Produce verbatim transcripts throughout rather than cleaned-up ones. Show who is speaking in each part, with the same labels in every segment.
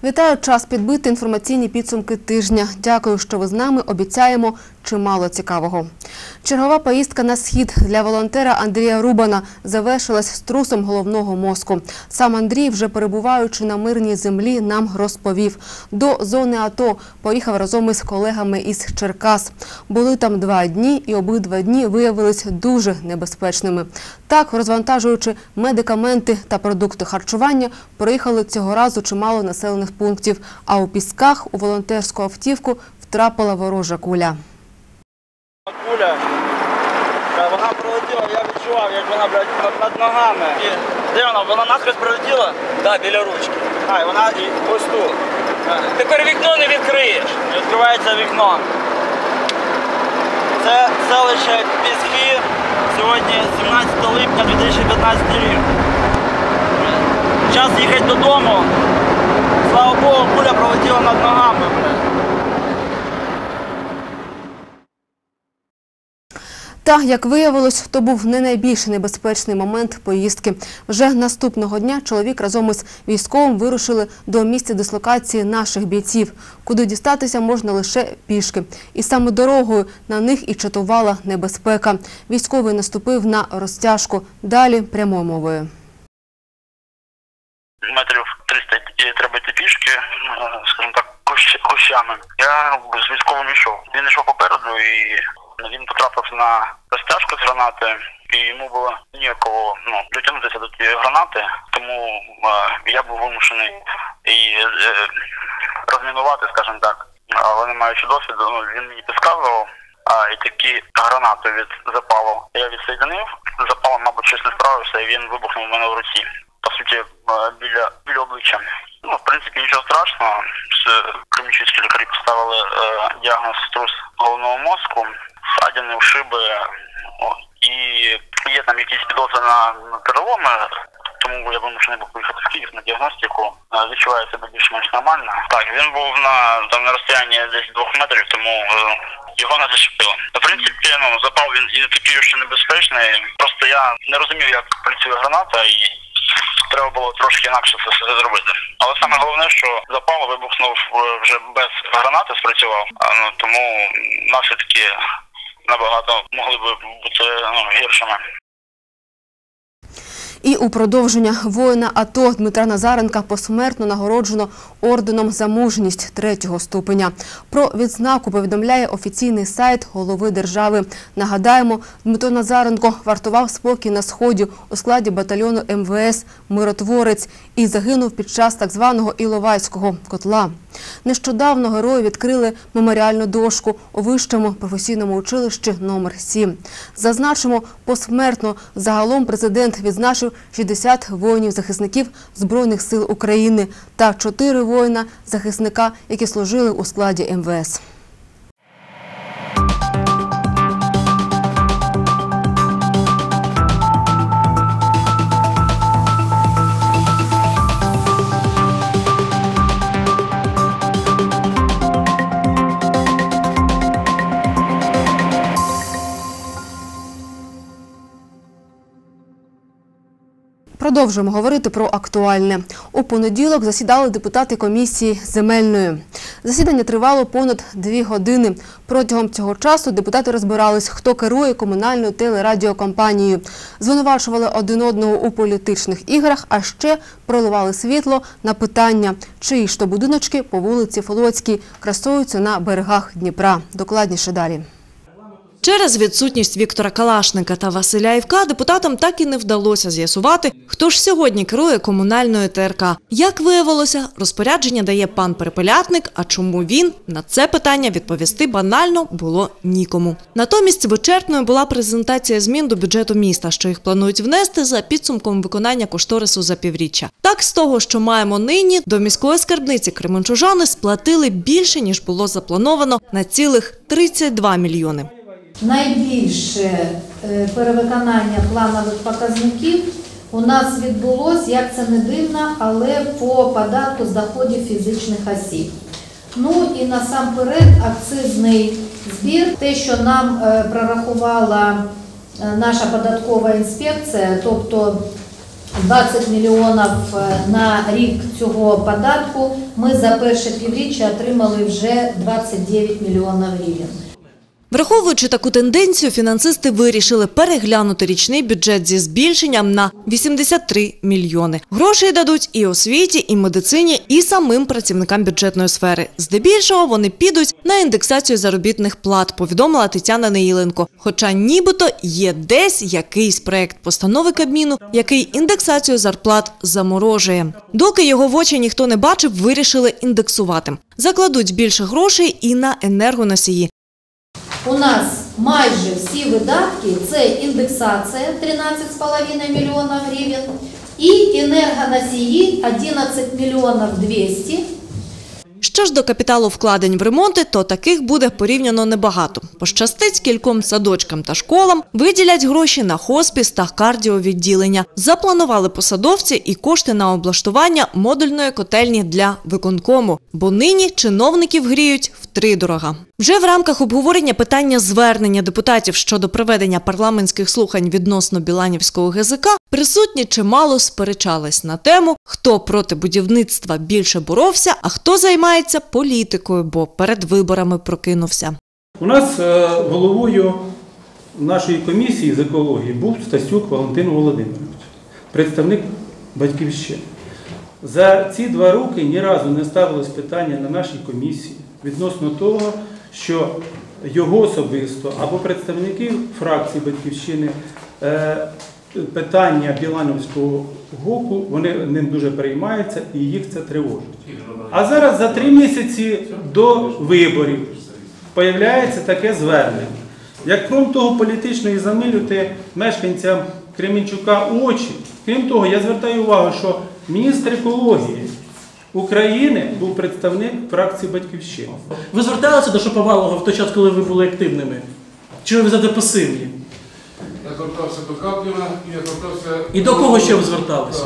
Speaker 1: Вітаю, час підбити інформаційні підсумки тижня. Дякую, що ви з нами. Обіцяємо чимало цікавого. Чергова поїздка на схід для волонтера Андрія Рубана завершилась струсом головного мозку. Сам Андрій, вже перебуваючи на мирній землі, нам розповів. До зони АТО поїхав разом із колегами із Черкас. Були там два дні і обидва дні виявились дуже небезпечними. Так, розвантажуючи медикаменти та продукти харчування, проїхали цього разу чимало населених пунктів, а у Пісках у волонтерську автівку втрапила ворожа куля.
Speaker 2: Куля, вона прилетіла, я відчував, як вона, блядь, над ногами. І де вона? Вона наскрізь прилетіла? Так, біля ручки. А, і вона і ось тут. Тепер вікно не відкриєш. Не відкривається вікно. Це селище Піски. Сьогодні сімнадцяте липня дві тисячі п'ятнадцятий рік. Час їхати додому. Слава Богу, куля пролетіла над ногами, блядь.
Speaker 1: Та, як виявилось, то був не найбільш небезпечний момент поїздки. Вже наступного дня чоловік разом із військовим вирушили до місця дислокації наших бійців, куди дістатися можна лише пішки. І саме дорогою на них і чатувала небезпека. Військовий наступив на розтяжку. Далі прямою мовою.
Speaker 2: Метрів триста треба йти пішки, скажімо так, кущами. Я з військовим йшов. Він йшов попереду і він потрапив на розтяжку з гранати, і йому було ніякого ну, дотягнутися до тієї гранати, тому е, я був вимушений її е, розмінувати, скажімо так. Але не маючи досвіду, ну, він мені підказував, а, і такі гранати від запалу я відсоєдинив, запалом, мабуть, щось не справився, і він вибухнув у мене в руці. По суті, біля, біля обличчя. Ну, в принципі, нічого страшного. Кримінальні лікарі поставили е, діагноз струс головного мозку, ссадини, ушиби, о, і є там якісь підозри на, на переломи, тому я вимушений був поїхати в Київ на діагностику. Е, відчуваю себе більш-менш нормально. Так, він був на, там, на розстоянні десь двох метрів, тому е, його не зачепило. В принципі, ну, запал він і такий, що небезпечний. Просто я не розумів, як працює граната, і треба було трошки інакше це все зробити. Але саме головне, що запал вибухнув вже без гранати, спрацював, ну, тому наслідки набагато могли б бути ну, гіршими.
Speaker 1: І у продовження воїна АТО Дмитра Назаренка посмертно нагороджено орденом за мужність третього ступеня. Про відзнаку повідомляє офіційний сайт голови держави. Нагадаємо, Дмитро Назаренко вартував спокій на Сході у складі батальйону ем ве ес «Миротворець» і загинув під час так званого Іловайського котла. Нещодавно герою відкрили меморіальну дошку у Вищому професійному училищі номер сім. Зазначимо, посмертно загалом президент відзначив шістдесят воїнів-захисників Збройних сил України та чотири воїна-захисника, які служили у складі ем ве ес. Продовжуємо говорити про актуальне. У понеділок засідали депутати комісії земельної. Засідання тривало понад дві години. Протягом цього часу депутати розбирались, хто керує комунальною телерадіокомпанією. Звинувачували один одного у політичних іграх, а ще проливали світло на питання, чиї ж то будиночки по вулиці Флотській красуються на берегах Дніпра. Докладніше далі.
Speaker 3: Через відсутність Віктора Калашника та Василя Івка депутатам так і не вдалося з'ясувати, хто ж сьогодні керує комунальною те ер ка. Як виявилося, розпорядження дає пан Перепелятник, а чому він? На це питання відповісти банально було нікому. Натомість вичерпною була презентація змін до бюджету міста, що їх планують внести за підсумком виконання кошторису за півріччя. Так, з того, що маємо нині, до міської скарбниці кременчужани сплатили більше, ніж було заплановано, на цілих тридцять два мільйони.
Speaker 4: Найбільше перевиконання планових показників у нас відбулося, як це не дивно, але по податку з доходів фізичних осіб. Ну і насамперед акцизний збір, те, що нам прорахувала наша податкова інспекція, тобто двадцять мільйонів на рік цього податку, ми за перше півріччя отримали вже двадцять дев'ять мільйонів гривень.
Speaker 3: Враховуючи таку тенденцію, фінансисти вирішили переглянути річний бюджет зі збільшенням на вісімдесят три мільйони. Грошей дадуть і освіті, і медицині, і самим працівникам бюджетної сфери. Здебільшого вони підуть на індексацію заробітних плат, повідомила Тетяна Неїленко. Хоча нібито є десь якийсь проект постанови Кабміну, який індексацію зарплат заморожує. Доки його в очі ніхто не бачив, вирішили індексувати. Закладуть більше грошей і на енергоносії.
Speaker 4: У нас майже всі видатки – це індексація тринадцять з половиною мільйонів гривень і енергоносії одинадцять мільйонів двісті.
Speaker 3: Що ж до капіталу вкладень в ремонти, то таких буде порівняно небагато. Пощастить кільком садочкам та школам, виділять гроші на хоспіс та кардіовідділення. Запланували посадовці і кошти на облаштування модульної котельні для виконкому, бо нині чиновників гріють втридорога. Вже в рамках обговорення питання звернення депутатів щодо проведення парламентських слухань відносно Біланівського ГЗК присутні чимало сперечались на тему, хто проти будівництва більше боровся, а хто займається політикою, бо перед виборами прокинувся.
Speaker 5: У нас е, головою нашої комісії з екології був Стасюк Валентин Володимирович, представник Батьківщини. За ці два роки ні разу не ставилось питання на нашій комісії відносно того, що його особисто або представників фракції Батьківщини е, питання Біланівського ГОКу, вони ним дуже переймаються і їх це тривожить. А зараз за три місяці до виборів появляється таке звернення. Як крім того політичної замилювати мешканцям Кременчука очі, крім того, я звертаю увагу, що міністр екології України був представник фракції Батьківщини.
Speaker 6: Ви зверталися до Шаповалова в той час, коли ви були активними? Чи ви завжди пасивні?
Speaker 7: Я звертався до Капліна і я звертався...
Speaker 6: І до кого ще ви зверталися?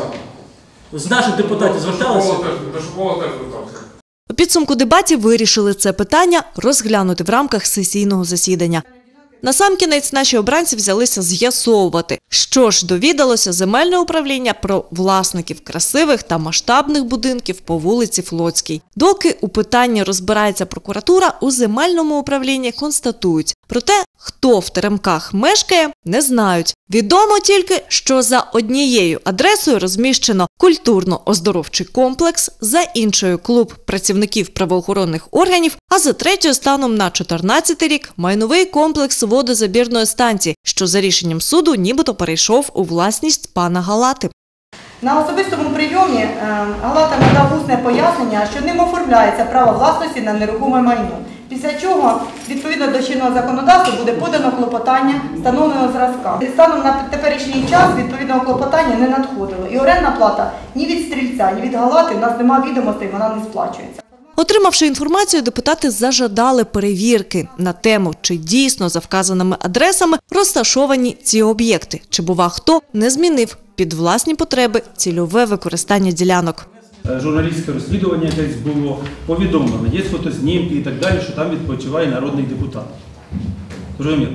Speaker 6: З наших депутатів зверталися?
Speaker 7: До Шаповала теж звертався.
Speaker 3: У підсумку дебатів вирішили це питання розглянути в рамках сесійного засідання. Насамкінець наші обранці взялися з'ясовувати, що ж довідалося земельне управління про власників красивих та масштабних будинків по вулиці Флотській. Доки у питанні розбирається прокуратура, у земельному управлінні констатують. Проте, хто в теремках мешкає, не знають. Відомо тільки, що за однією адресою розміщено культурно-оздоровчий комплекс, за іншою – клуб працівників правоохоронних органів, а за третьою станом на чотирнадцятий рік – майновий комплекс водозабірної станції, що за рішенням суду нібито перейшов у власність пана Галати.
Speaker 8: На особистому прийомі Галата надав усне пояснення, що ним оформляється право власності на нерухоме майно. Після чого, відповідно до чинного законодавства, буде подано клопотання встановленого зразка. Станом на теперішній час відповідного клопотання не надходило. І орендна плата ні від стрільця, ні від Галати, в нас немає відомостей, вона не сплачується.
Speaker 3: Отримавши інформацію, депутати зажадали перевірки на тему, чи дійсно за вказаними адресами розташовані ці об'єкти, чи, бува, хто не змінив під власні потреби цільове використання ділянок.
Speaker 5: Журналістське розслідування якесь було, повідомлено, є фотознімки і так далі, що там відпочиває народний депутат. Розумієте?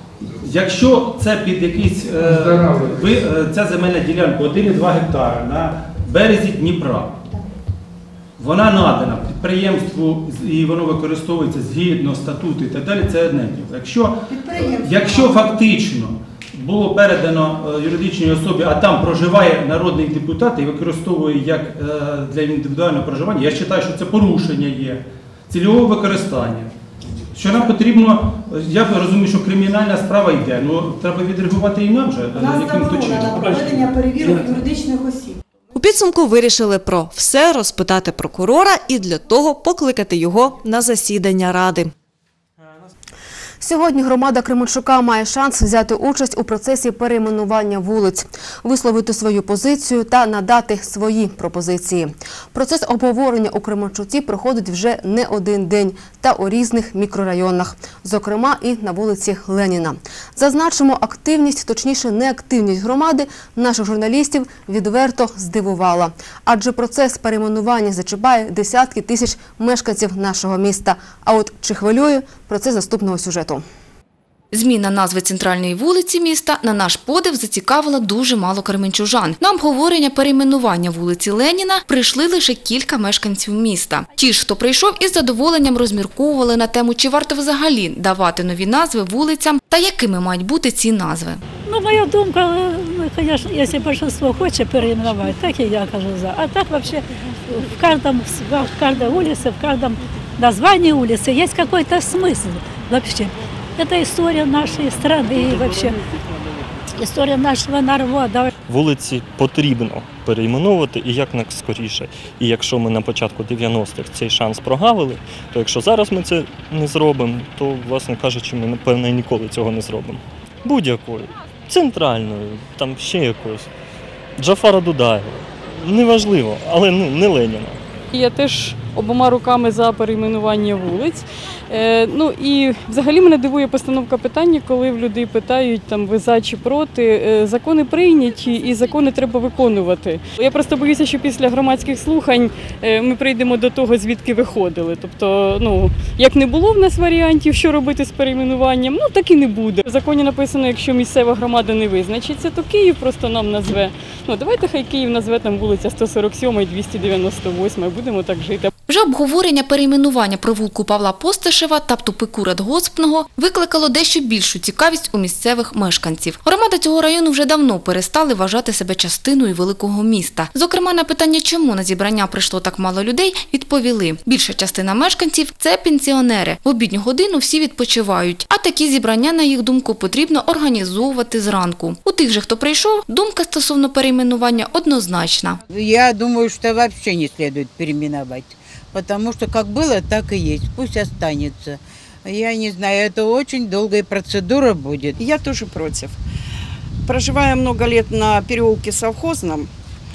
Speaker 5: Якщо це під якийсь, е, ви, е, ця земельна ділянка один цілих два гектара на березі Дніпра, вона надана підприємству і воно використовується згідно статуту і так далі, це одне діло. Якщо, якщо фактично було передано юридичній особі, а там проживає народний депутат і використовує як для індивідуального проживання, я вважаю, що це порушення є цільового використання. Що нам потрібно, я розумію, що кримінальна справа йде, але треба відреагувати і нам вже.
Speaker 8: У нас заборона на проведення перевірок юридичних осіб.
Speaker 3: У підсумку вирішили про все розпитати прокурора і для того покликати його на засідання Ради.
Speaker 1: Сьогодні громада Кременчука має шанс взяти участь у процесі перейменування вулиць, висловити свою позицію та надати свої пропозиції. Процес обговорення у Кременчуці проходить вже не один день та у різних мікрорайонах, зокрема і на вулиці Леніна. Зазначимо, активність, точніше неактивність громади наших журналістів відверто здивувала. Адже процес перейменування зачіпає десятки тисяч мешканців нашого міста. А от чи хвилює – про це з наступного сюжету.
Speaker 9: Зміна назви центральної вулиці міста на наш подив зацікавила дуже мало кременчужан. На обговорення перейменування вулиці Леніна прийшли лише кілька мешканців міста. Ті ж, хто прийшов, із задоволенням розмірковували на тему, чи варто взагалі давати нові назви вулицям та якими мають бути ці назви.
Speaker 10: Ну, моя думка, ну, конечно, если большинство хочет переименовать, так и я кажу за. А так вообще в каждом, в каждой улице, в каждом названии улицы есть какой-то смысл вообще. Это история нашей страны и вообще історія нашого народу.
Speaker 11: Вулиці потрібно перейменовувати і як скоріше. І якщо ми на початку дев'яностих цей шанс прогавили, то якщо зараз ми це не зробимо, то, власне кажучи, ми, напевно, ніколи цього не зробимо. Будь-якою, центральною, там ще якоюсь, Джафара Дудаєва, неважливо, але ну, не Леніна.
Speaker 12: Я теж обома руками за перейменування вулиць. Е, ну і взагалі мене дивує постановка питання, коли в людей питають, там, ви за чи проти. Е, закони прийняті і закони треба виконувати. Я просто боюся, що після громадських слухань е, ми прийдемо до того, звідки виходили. Тобто, ну, як не було в нас варіантів, що робити з перейменуванням, ну так і не буде. В законі написано, якщо місцева громада не визначиться, то Київ просто нам назве. Ну, давайте хай Київ назве там вулиця сто сорок сьома і двісті дев'яносто восьма, і будемо так жити.
Speaker 9: Вже обговорення перейменування провулку Павла Постишева та тупику Радгоспного викликало дещо більшу цікавість у місцевих мешканців. Громади цього району вже давно перестали вважати себе частиною великого міста. Зокрема, на питання, чому на зібрання прийшло так мало людей, відповіли. Більша частина мешканців – це пенсіонери. В обідню годину всі відпочивають. А такі зібрання, на їх думку, потрібно організовувати зранку. У тих же, хто прийшов, думка стосовно перейменування однозначна.
Speaker 13: Я думаю, що взагалі не слід перейменувати. Потому что как было, так и есть. Пусть останется. Я не знаю, это очень долгая процедура будет.
Speaker 14: Я тоже против. Проживая много лет на переулке Совхозном,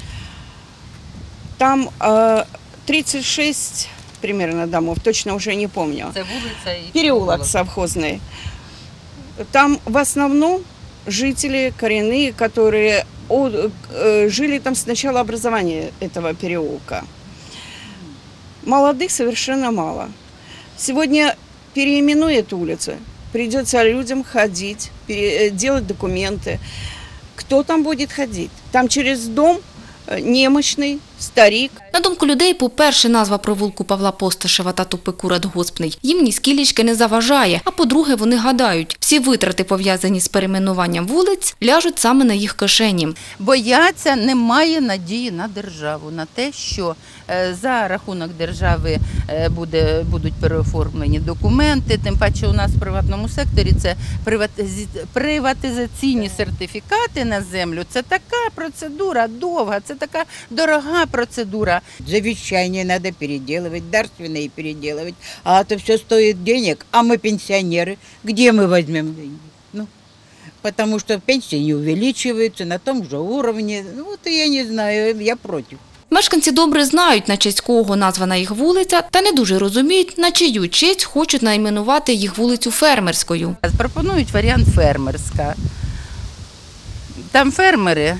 Speaker 14: там э, тридцать шесть примерно домов, точно уже не помню. Переулок Совхозный. Там в основном жители коренные, которые э, жили там с начала образования этого переулка. Молодых совершенно мало. Сегодня, переименуя эту улицу, придется людям ходить, делать документы. Кто там будет ходить? Там через дом немощний, старик.
Speaker 9: На думку людей, по-перше, назва провулку Павла Постишева та тупику Радгоспний їм ні скілечки не заважає, а по-друге, вони гадають, всі витрати, пов'язані з перейменуванням вулиць, ляжуть саме на їх кишені.
Speaker 15: Бояться, немає надії на державу, на те, що за рахунок держави буде, будуть переоформлені документи, тим паче у нас в приватному секторі це приватизаційні сертифікати на землю. Це така процедура довга, це така дорога процедура.
Speaker 13: Завещание надо переделывать, дарственные переделывать, а это все стоит денег, а мы пенсионеры, где мы возьмем деньги? Ну, потому что пенсии не увеличиваются на том же уровне, ну вот я не знаю, я против.
Speaker 9: Мешканці добре знають, на честь кого названа їх вулиця, та не дуже розуміють, на чию честь хочуть найменувати їх вулицю Фермерською.
Speaker 15: Пропонують варіант Фермерська. Там фермери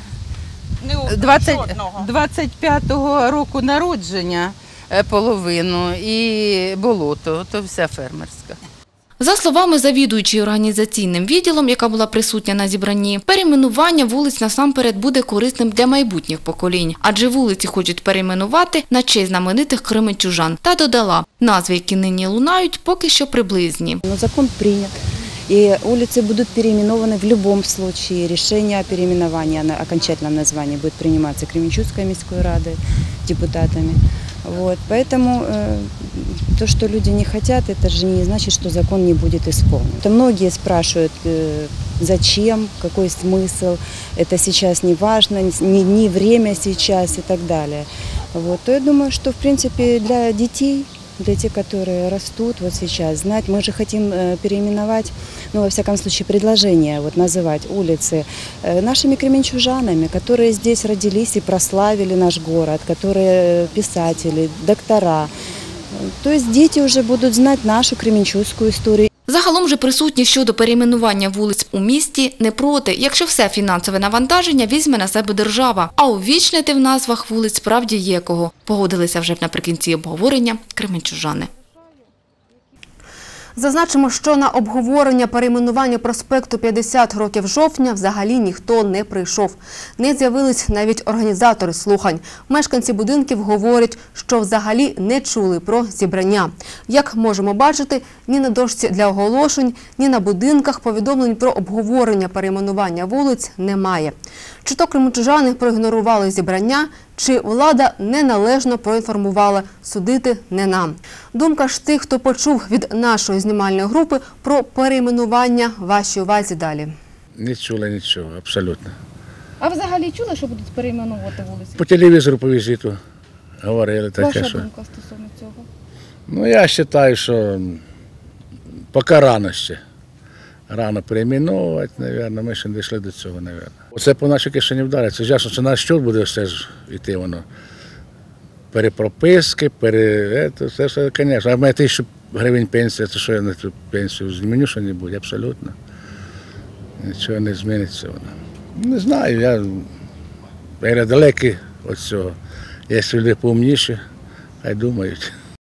Speaker 15: двадцять п'ятого року народження половину і болото, то вся Фермерська.
Speaker 9: За словами завідуючої організаційним відділом, яка була присутня на зібранні, перейменування вулиць насамперед буде корисним для майбутніх поколінь, адже вулиці хочуть перейменувати на честь знаменитих кременчужан. Та додала, назви, які нині лунають, поки що приблизні.
Speaker 16: Но закон прийнят, и улицы будут переименованы в любом случае. Решение о переименовании, о окончательном названии будет приниматься Кременчугской міської ради депутатами. Вот. Поэтому э, то, что люди не хотят, это же не значит, что закон не будет исполнен. Это многие спрашивают, э, зачем, какой смысл, это сейчас не важно, не, не время сейчас и так далее. Вот. То я думаю, что в принципе для детей, для тех, которые растут вот сейчас, знать, мы же хотим переименовать, ну, во всяком случае, предложение вот, называть улицы нашими кременчужанами, которые здесь родились и прославили наш город, которые писатели, доктора. То есть дети уже будут знать нашу кременчужскую историю.
Speaker 9: Загалом же присутні щодо перейменування вулиць у місті не проти, якщо все фінансове навантаження візьме на себе держава. А увічнити в назвах вулиць справді є кого. Погодилися вже наприкінці обговорення кременчужани.
Speaker 1: Зазначимо, що на обговорення перейменування проспекту п'ятдесят років жовтня взагалі ніхто не прийшов. Не з'явились навіть організатори слухань. Мешканці будинків говорять, що взагалі не чули про зібрання. Як можемо бачити, ні на дошці для оголошень, ні на будинках повідомлень про обговорення перейменування вулиць немає. Чи то кременчужани проігнорували зібрання, чи влада неналежно проінформувала, судити не нам. Думка ж тих, хто почув від нашої знімальної групи про перейменування, вашій увазі далі.
Speaker 7: Не чула нічого, абсолютно.
Speaker 9: А взагалі чули, що будуть перейменувати вулиці?
Speaker 7: По телевізору, по візиту говорили таке,
Speaker 9: Ваша
Speaker 7: що...
Speaker 9: думка стосовно цього?
Speaker 7: Ну, я вважаю, що поки рано ще. Рано перейменовувати, мабуть, ми ще не дійшли до цього, мабуть. Оце по нашій кишені вдариться. Ясно, що наш чорт буде все ж йти воно. Перепрописки, пере... Це все, все, звісно. А в мене тисячу гривень пенсія, це що я на цю пенсію зміню що-небудь? Абсолютно. Нічого не зміниться воно. Не знаю, я, я далекий від цього. Є люди поумніші, хай думають.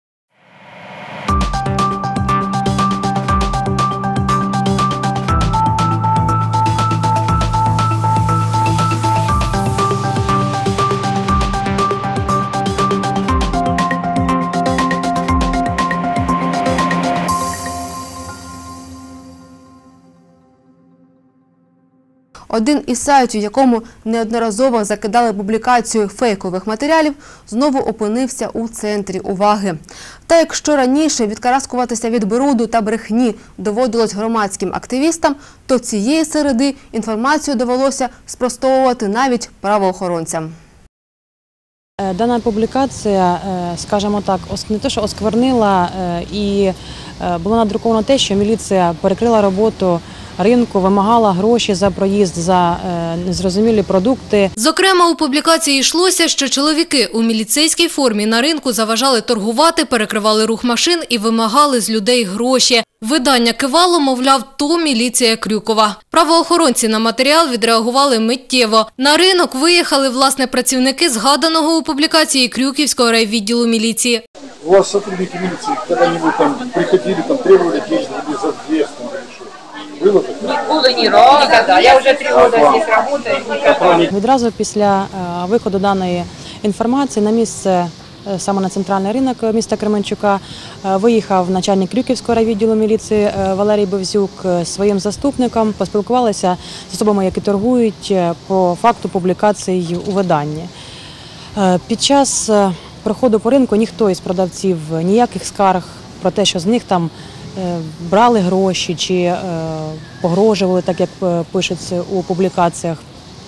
Speaker 1: Один із сайтів, якому неодноразово закидали публікацію фейкових матеріалів, знову опинився у центрі уваги. Та якщо раніше відкараскуватися від бруду та брехні доводилось громадським активістам, то цієї середи інформацію довелося спростовувати навіть правоохоронцям.
Speaker 17: Дана публікація, скажімо так, не те, що осквернила, і було надруковано те, що міліція перекрила роботу ринку, вимагала гроші за проїзд, за незрозумілі продукти.
Speaker 18: Зокрема, у публікації йшлося, що чоловіки у міліцейській формі на ринку заважали торгувати, перекривали рух машин і вимагали з людей гроші. Видання кивало, мовляв, то міліція Крюкова. Правоохоронці на матеріал відреагували миттєво. На ринок виїхали, власне, працівники згаданого у публікації Крюківського райвідділу міліції.
Speaker 19: У вас сотрудники міліції коли-небудь там приходили, там требовали деньги за въезд? Было таке?
Speaker 20: Ніколи, ні разу. Ніколи. Я вже три роки тут працюю.
Speaker 17: Відразу після виходу даної інформації на місце, саме на центральний ринок міста Кременчука, виїхав начальник Крюківського райвідділу міліції Валерій Бевзюк з своїм заступником, поспілкувалися з особами, які торгують, по факту публікації у виданні. Під час проходу по ринку ніхто із продавців ніяких скарг про те, що з них там брали гроші чи погрожували, так як пишеться у публікаціях.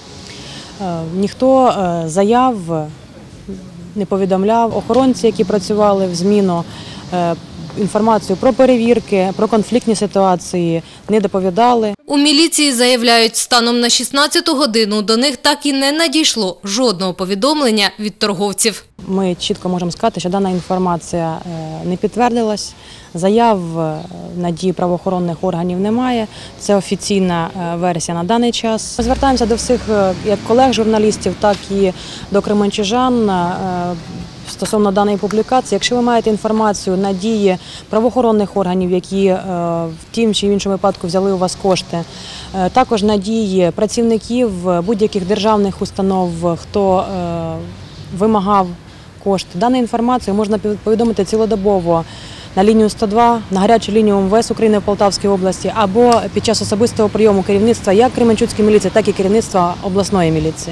Speaker 17: Ніхто заяв не повідомляв. Охоронці, які працювали в зміну, інформацію про перевірки, про конфліктні ситуації не доповідали.
Speaker 18: У міліції заявляють, станом на шістнадцяту годину до них так і не надійшло жодного повідомлення від торговців.
Speaker 17: Ми чітко можемо сказати, що дана інформація не підтвердилась, заяв на дії правоохоронних органів немає. Це офіційна версія на даний час. Ми звертаємося до всіх як колег-журналістів, так і до кременчужан стосовно даної публікації. Якщо ви маєте інформацію на дії правоохоронних органів, які в тім чи іншому випадку взяли у вас кошти, також на дії працівників будь-яких державних установ, хто вимагав кошти. Дану інформацію можна повідомити цілодобово на лінію сто два, на гарячу лінію Ем Ве Ес України в Полтавській області або під час особистого прийому керівництва як Кременчуцької міліції, так і керівництва обласної міліції.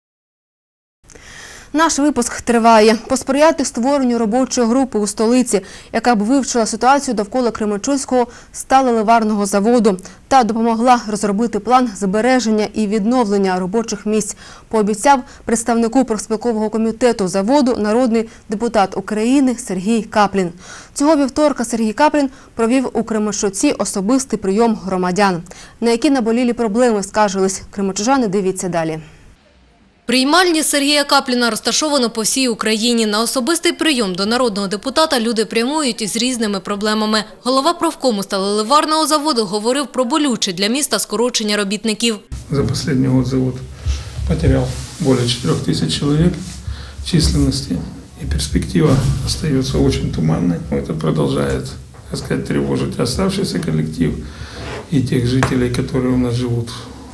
Speaker 1: Наш випуск триває. Посприяти створенню робочої групи у столиці, яка б вивчила ситуацію довкола Кременчуцького сталеливарного заводу та допомогла розробити план збереження і відновлення робочих місць, пообіцяв представнику профспілкового комітету заводу народний депутат України Сергій Каплін. Цього вівторка Сергій Каплін провів у Кременчуці особистий прийом громадян. На які наболілі проблеми скаржились кременчужани, дивіться далі.
Speaker 18: Приймальні Сергія Капліна розташовано по всій Україні. На особистий прийом до народного депутата люди прямують із різними проблемами. Голова профкому сталеливарного заводу говорив про болюче для міста скорочення робітників.
Speaker 19: За останній рік завод потеряв більше чотирьох тисяч чоловік численності, і перспектива залишається дуже туманною. Це продовжує
Speaker 21: так сказать, тревожить оставшийся коллектив и тех жителей, которые у нас живут,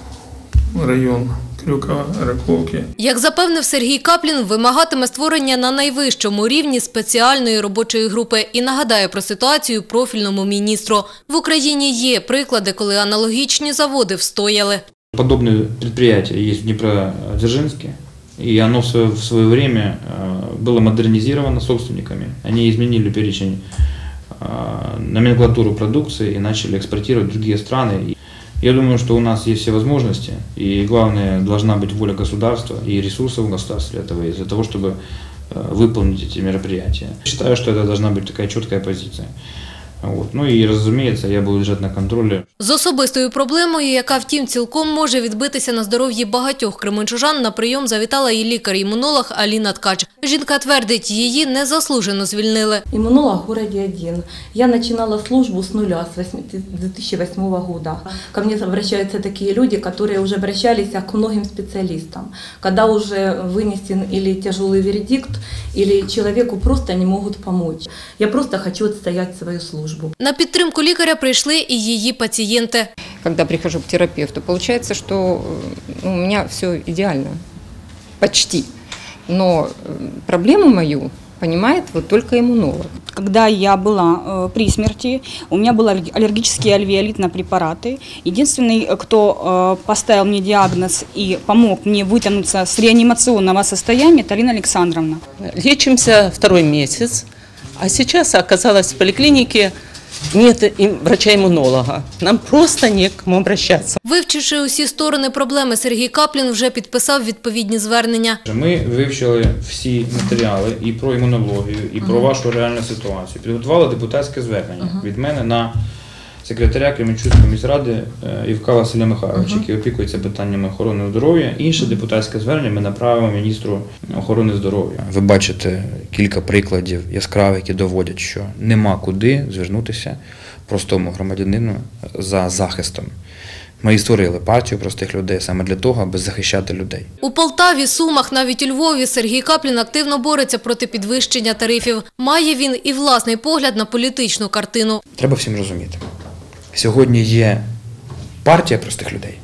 Speaker 21: район Крюкова, Раковки.
Speaker 18: Як запевнив Сергій Каплін, вимагатиме створення на найвищому рівні спеціальної робочої групи і нагадає про ситуацію профільному міністру. В Україні є приклади, коли аналогічні заводи встояли.
Speaker 22: Подобное предприятие есть в Днепродзержинске, и оно в свое время было модернизировано собственниками. Они изменили перечень, номенклатуру продукции и начали экспортировать в другие страны. Я думаю, что у нас есть все возможности, и главное, должна быть воля государства и ресурсов в государстве для этого, для того, чтобы выполнить эти мероприятия. Считаю, что это должна быть такая четкая позиция. Вот. Ну і, розуміється, я буду держати на контролі.
Speaker 18: З особистою проблемою, яка, втім, цілком може відбитися на здоров'ї багатьох кременчужан, на прийом завітала і лікар-імунолог Аліна Ткач. Жінка твердить, її незаслужено звільнили.
Speaker 23: Иммунолог в городе один. Я начинала службу с нуля, с две тысячи восьмого года. Ко мне обращаются такие люди, которые уже обращались к многим специалистам. Когда уже вынесен или тяжелый вердикт, или человеку просто не могут помочь. Я просто хочу отстоять свою службу.
Speaker 18: На підтримку лікаря прийшли і її пацієнти.
Speaker 20: Когда прихожу к терапевту, получается, что ну, у меня все идеально, почти. Но проблему мою понимает вот только иммунолог.
Speaker 24: Когда я была э, при смерти, у меня был аллергический альвеолит на препараты. Единственный, кто э, поставил мне диагноз и помог мне вытянуться с реанимационного состояния, это Алина Александровна.
Speaker 25: Лечимся второй месяц, а сейчас оказалось в поликлинике нет врача-иммунолога. Нам просто не к кому обращаться.
Speaker 18: Вивчивши усі сторони проблеми, Сергій Каплін вже підписав відповідні звернення.
Speaker 22: Ми вивчили всі матеріали і про імунологію, і про вашу реальну ситуацію. Підготували депутатське звернення від мене на секретаря Кременчуцької міськради Івка Василя Михайловича, який опікується питаннями охорони здоров'я. Інше депутатське звернення ми направимо міністру охорони здоров'я. Ви бачите кілька прикладів яскравих, які доводять, що нема куди звернутися простому громадянину за захистом. Ми і створили партію простих людей саме для того, аби захищати людей.
Speaker 18: У Полтаві, Сумах, навіть у Львові Сергій Каплін активно бореться проти підвищення тарифів. Має він і власний погляд на політичну картину.
Speaker 22: Треба всім розуміти. Сьогодні є партія простих людей.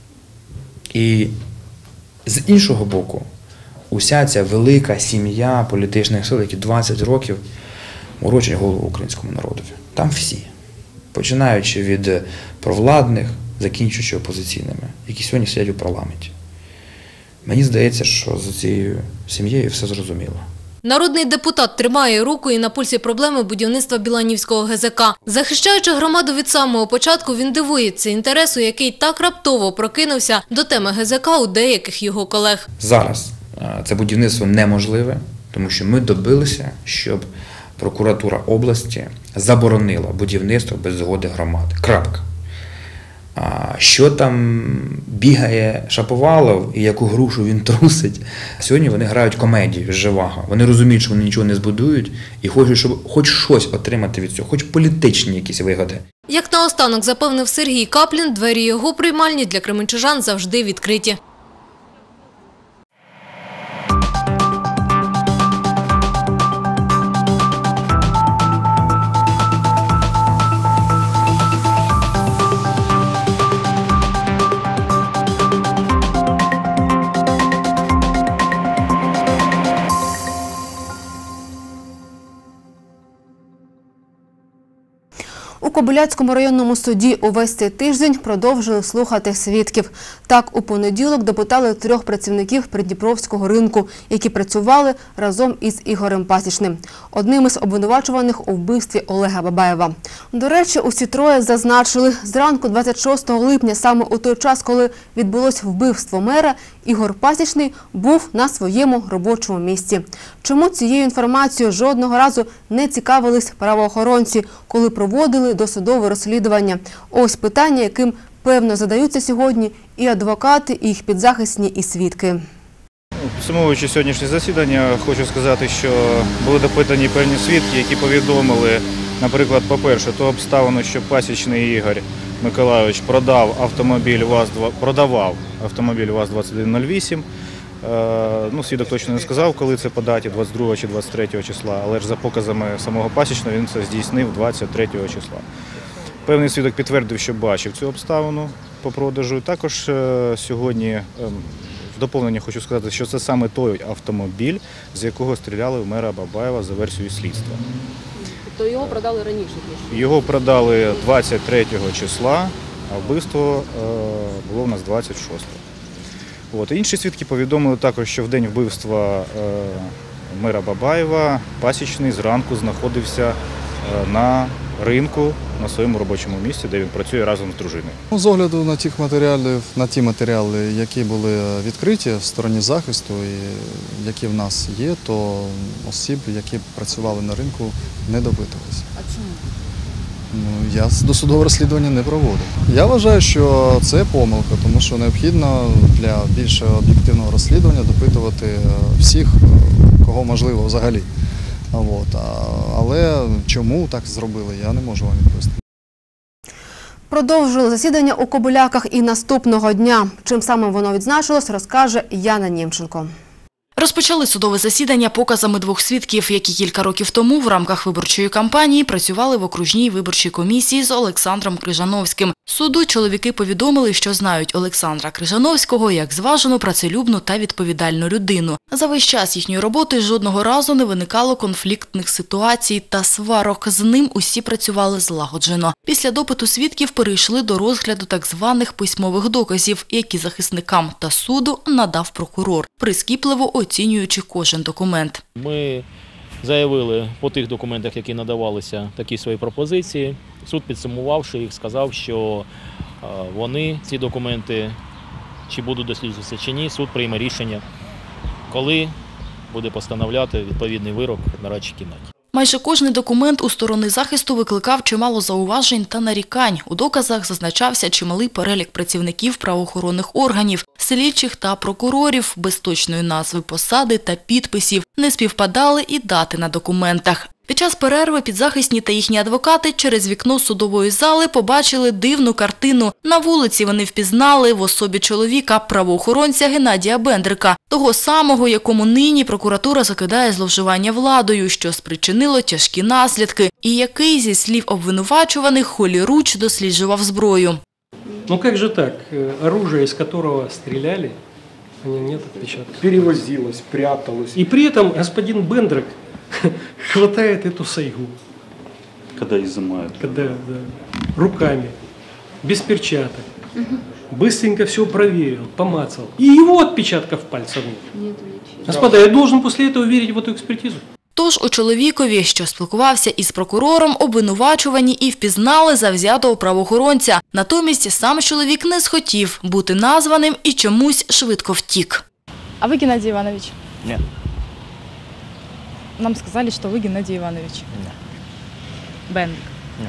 Speaker 22: І з іншого боку, уся ця велика сім'я політичних сил, які двадцять років морочать голову українському народові. Там всі. Починаючи від провладних, закінчуючи опозиційними, які сьогодні сидять у парламенті. Мені здається, що за цією сім'єю все зрозуміло.
Speaker 18: Народний депутат тримає руку і на пульсі проблеми будівництва Біланівського ГЗК. Захищаючи громаду від самого початку, він дивується інтересу, який так раптово прокинувся до теми ГЗК у деяких його колег.
Speaker 22: Зараз це будівництво неможливе, тому що ми добилися, щоб прокуратура області заборонила будівництво без згоди громади. Крапка. Що там бігає Шаповалов і яку грушу він трусить. Сьогодні вони грають комедію з Живаго. Вони розуміють, що вони нічого не збудують і хочуть, щоб хоч щось отримати від цього, хоч політичні якісь вигоди.
Speaker 18: Як наостанок запевнив Сергій Каплін, двері його приймальні для кременчужан завжди відкриті.
Speaker 1: У Кобиляцькому районному суді увесь цей тиждень продовжили слухати свідків. Так, у понеділок допитали трьох працівників Придніпровського ринку, які працювали разом із Ігорем Пасічним, одним із обвинувачуваних у вбивстві Олега Бабаєва. До речі, усі троє зазначили, зранку двадцять шостого липня, саме у той час, коли відбулось вбивство мера, Ігор Пасічний був на своєму робочому місці. Чому цією інформацією жодного разу не цікавились правоохоронці, коли проводили досудове розслідування? Ось питання, яким, певно, задаються сьогодні і адвокати, і їх підзахисні, і свідки.
Speaker 26: Підсумовуючи сьогоднішнє засідання, хочу сказати, що були допитані певні свідки, які повідомили, наприклад, по-перше, ту обставину, що Пасічний Ігор Миколайович продав автомобіль ВАЗ, продавав автомобіль ВАЗ двадцять один нуль вісім Ну, свідок точно не сказав, коли це по даті, двадцять другого чи двадцять третього числа, але ж за показами самого пасічного він це здійснив двадцять третього числа. Певний свідок підтвердив, що бачив цю обставину по продажу. Також сьогодні в доповнення хочу сказати, що це саме той автомобіль, з якого стріляли в мера Бабаєва за версією слідства.
Speaker 2: Тобто його продали раніше?
Speaker 26: Його продали двадцять третього числа, а вбивство було в нас двадцять шостого. От. Інші свідки повідомили також, що в день вбивства мера Бабаєва пасічний зранку знаходився на ринку, на своєму робочому місці, де він працює разом з дружиною.
Speaker 3: З огляду на тих матеріалів, на ті матеріали, які були відкриті в стороні захисту і які в нас є, то осіб, які працювали на ринку, не допитувалися.
Speaker 2: А чому?
Speaker 3: Ну, я досудове розслідування не проводив. Я вважаю, що це помилка, тому що необхідно для більш об'єктивного розслідування допитувати всіх, кого можливо взагалі. От. Але чому так зробили, я не можу вам відповісти.
Speaker 1: Продовжили засідання у Кобиляках і наступного дня. Чим саме воно відзначилось, розкаже Яна Нємченко.
Speaker 9: Розпочали судове засідання показами двох свідків, які кілька років тому в рамках виборчої кампанії працювали в окружній виборчій комісії з Олександром Крижановським. Суду чоловіки повідомили, що знають Олександра Крижановського як зважену, працелюбну та відповідальну людину. За весь час їхньої роботи жодного разу не виникало конфліктних ситуацій та сварок. З ним усі працювали злагоджено. Після допиту свідків перейшли до розгляду так званих письмових доказів, які захисникам та суду надав прокурор, прискіпливо оцінюючи кожен документ.
Speaker 4: Ми заявили по тих документах, які надавалися, такі свої пропозиції. Суд, підсумувавши їх, сказав, що вони, ці документи, чи будуть досліджуватися чи ні, суд прийме рішення, коли буде постановляти відповідний вирок нарадчій кімнаті.
Speaker 9: Майже кожний документ у сторони захисту викликав чимало зауважень та нарікань. У доказах зазначався чималий перелік працівників правоохоронних органів, слідчих та прокурорів, без точної назви посади та підписів. Не співпадали і дати на документах. Під час перерви підзахисні та їхні адвокати через вікно судової зали побачили дивну картину. На вулиці вони впізнали в особі чоловіка, правоохоронця Геннадія Бендрика, того самого, якому нині прокуратура закидає зловживання владою, що спричинило тяжкі наслідки, і який, зі слів обвинувачуваних, холіруч досліджував зброю.
Speaker 5: Ну как же так? Оружие, из которого стреляли, у него нет отпечатков. Перевозилось, пряталось. И при этом господин Бендрик хватает эту сайгу.
Speaker 6: Когда изымают.
Speaker 5: Когда, да. Руками, без перчаток. Быстренько все проверил, помацал. И его отпечатков пальцев нет. Господа, я должен после этого верить в эту экспертизу.
Speaker 9: Тож у чоловікові, що спілкувався із прокурором, обвинувачувані і впізнали завзятого правоохоронця. Натомість сам чоловік не схотів бути названим і чомусь швидко втік.
Speaker 8: А ви Геннадій Іванович?
Speaker 6: Ні.
Speaker 8: Нам сказали, що ви Геннадій Іванович.
Speaker 6: Ні.
Speaker 8: Бендрик.
Speaker 6: Ні.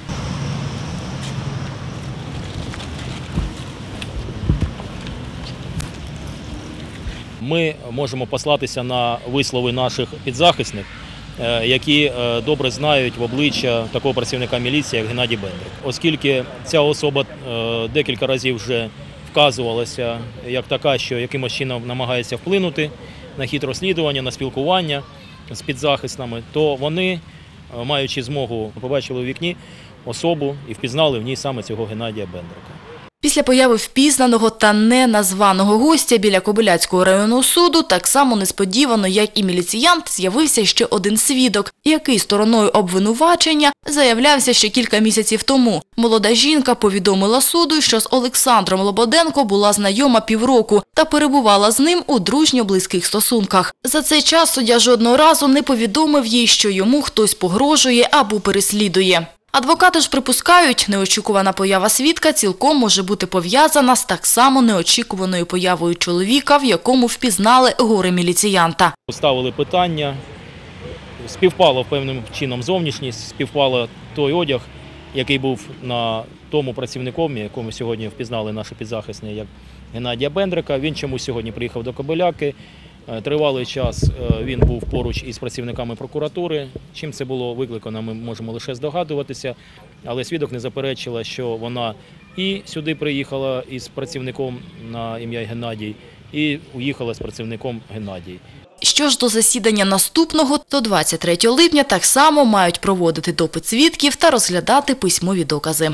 Speaker 4: Ми можемо послатися на вислови наших підзахисних, які добре знають в обличчя такого працівника міліції, як Геннадій Бендрик. Оскільки ця особа декілька разів вже вказувалася як така, що якимось чином намагається вплинути на хід розслідування, на спілкування з підзахисними, то вони, маючи змогу, побачили у вікні особу і впізнали в ній саме цього Геннадія Бендрика.
Speaker 9: Після появи впізнаного та неназваного гостя біля Кобиляцького районного суду так само несподівано, як і міліціянт, з'явився ще один свідок, який стороною обвинувачення заявлявся ще кілька місяців тому. Молода жінка повідомила суду, що з Олександром Лободенко була знайома півроку та перебувала з ним у дружньо-близьких стосунках. За цей час суддя жодного разу не повідомив їй, що йому хтось погрожує або переслідує. Адвокати ж припускають, неочікувана поява свідка цілком може бути пов'язана з так само неочікуваною появою чоловіка, в якому впізнали горе-міліціянта.
Speaker 4: Ставили питання, співпало певним чином зовнішність, співпало той одяг, який був на тому працівнику, якому сьогодні впізнали наші підзахисні, як Геннадія Бендрика. Він чомусь сьогодні приїхав до Кобиляки. Тривалий час він був поруч із працівниками прокуратури. Чим це було викликано, ми можемо лише здогадуватися. Але свідок не заперечила, що вона і сюди приїхала із працівником на ім'я Геннадій, і уїхала з працівником Геннадій.
Speaker 10: Що ж до засідання наступного, то двадцять третього липня так само мають проводити допит свідків та розглядати письмові докази.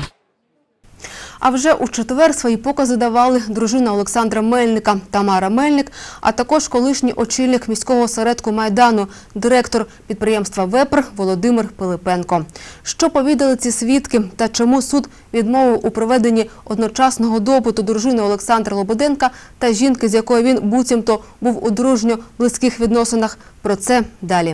Speaker 1: А вже у четвер свої покази давали дружина Олександра Мельника Тамара Мельник, а також колишній очільник міського осередку Майдану, директор підприємства «Вепр» Володимир Пилипенко. Що повідали ці свідки та чому суд відмовив у проведенні одночасного допиту дружини Олександра Лободенка та жінки, з якою він буцімто був у дружньо близьких відносинах, про це далі.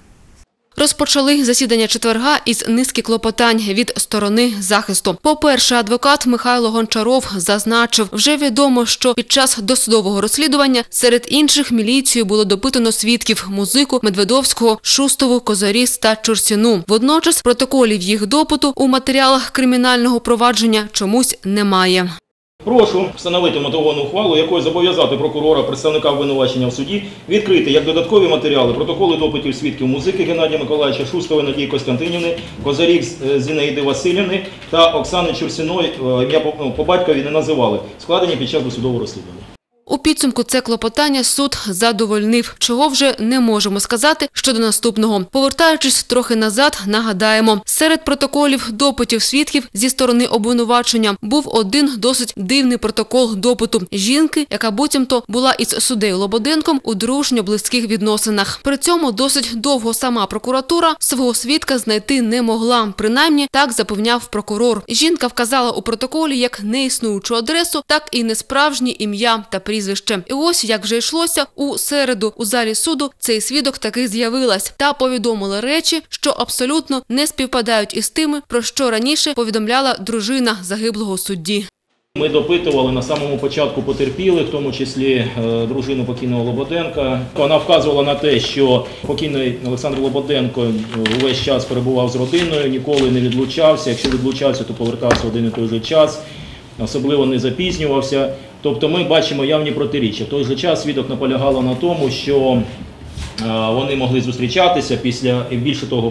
Speaker 1: Розпочали засідання четверга із низки клопотань від сторони захисту. По-перше, адвокат Михайло Гончаров зазначив, вже відомо, що під час досудового розслідування серед інших міліцією було допитано свідків – Музику, Медведовського, Шустову, Козаріс та Чурсіну. Водночас протоколів їх допиту у матеріалах кримінального провадження чомусь немає.
Speaker 4: Прошу встановити мотивовану ухвалу, якою зобов'язати прокурора, представника обвинувачення в суді, відкрити як додаткові матеріали протоколи допитів свідків Музики Геннадія Миколаївича, Шустової Надії Костянтинівни, Козарік Зінаїди Василівни та Оксани Чурсіної, ім'я по батькові не називали, складені під час досудового розслідування.
Speaker 1: У підсумку це клопотання суд задовольнив, чого вже не можемо сказати щодо наступного. Повертаючись трохи назад, нагадаємо, серед протоколів допитів свідків зі сторони обвинувачення був один досить дивний протокол допиту жінки, яка буцімто була із суддею Лободенком у дружньо близьких відносинах. При цьому досить довго сама прокуратура свого свідка знайти не могла, принаймні так запевняв прокурор. Жінка вказала у протоколі як неіснуючу адресу, так і несправжнє ім'я та прізвище. І ось, як вже йшлося, у середу у залі суду цей свідок таки з'явилась та повідомила речі, що абсолютно не співпадають із тими, про що раніше повідомляла дружина загиблого судді.
Speaker 4: Ми допитували на самому початку потерпілих, в тому числі е, дружину покійного Лободенка. Вона вказувала на те, що покійний Олександр Лободенко увесь час перебував з родиною, ніколи не відлучався. Якщо відлучався, то повертався в один і той же час, особливо не запізнювався. Тобто ми бачимо явні протиріччя. В той же час свідок наполягала на тому, що вони могли зустрічатися після, і більше того,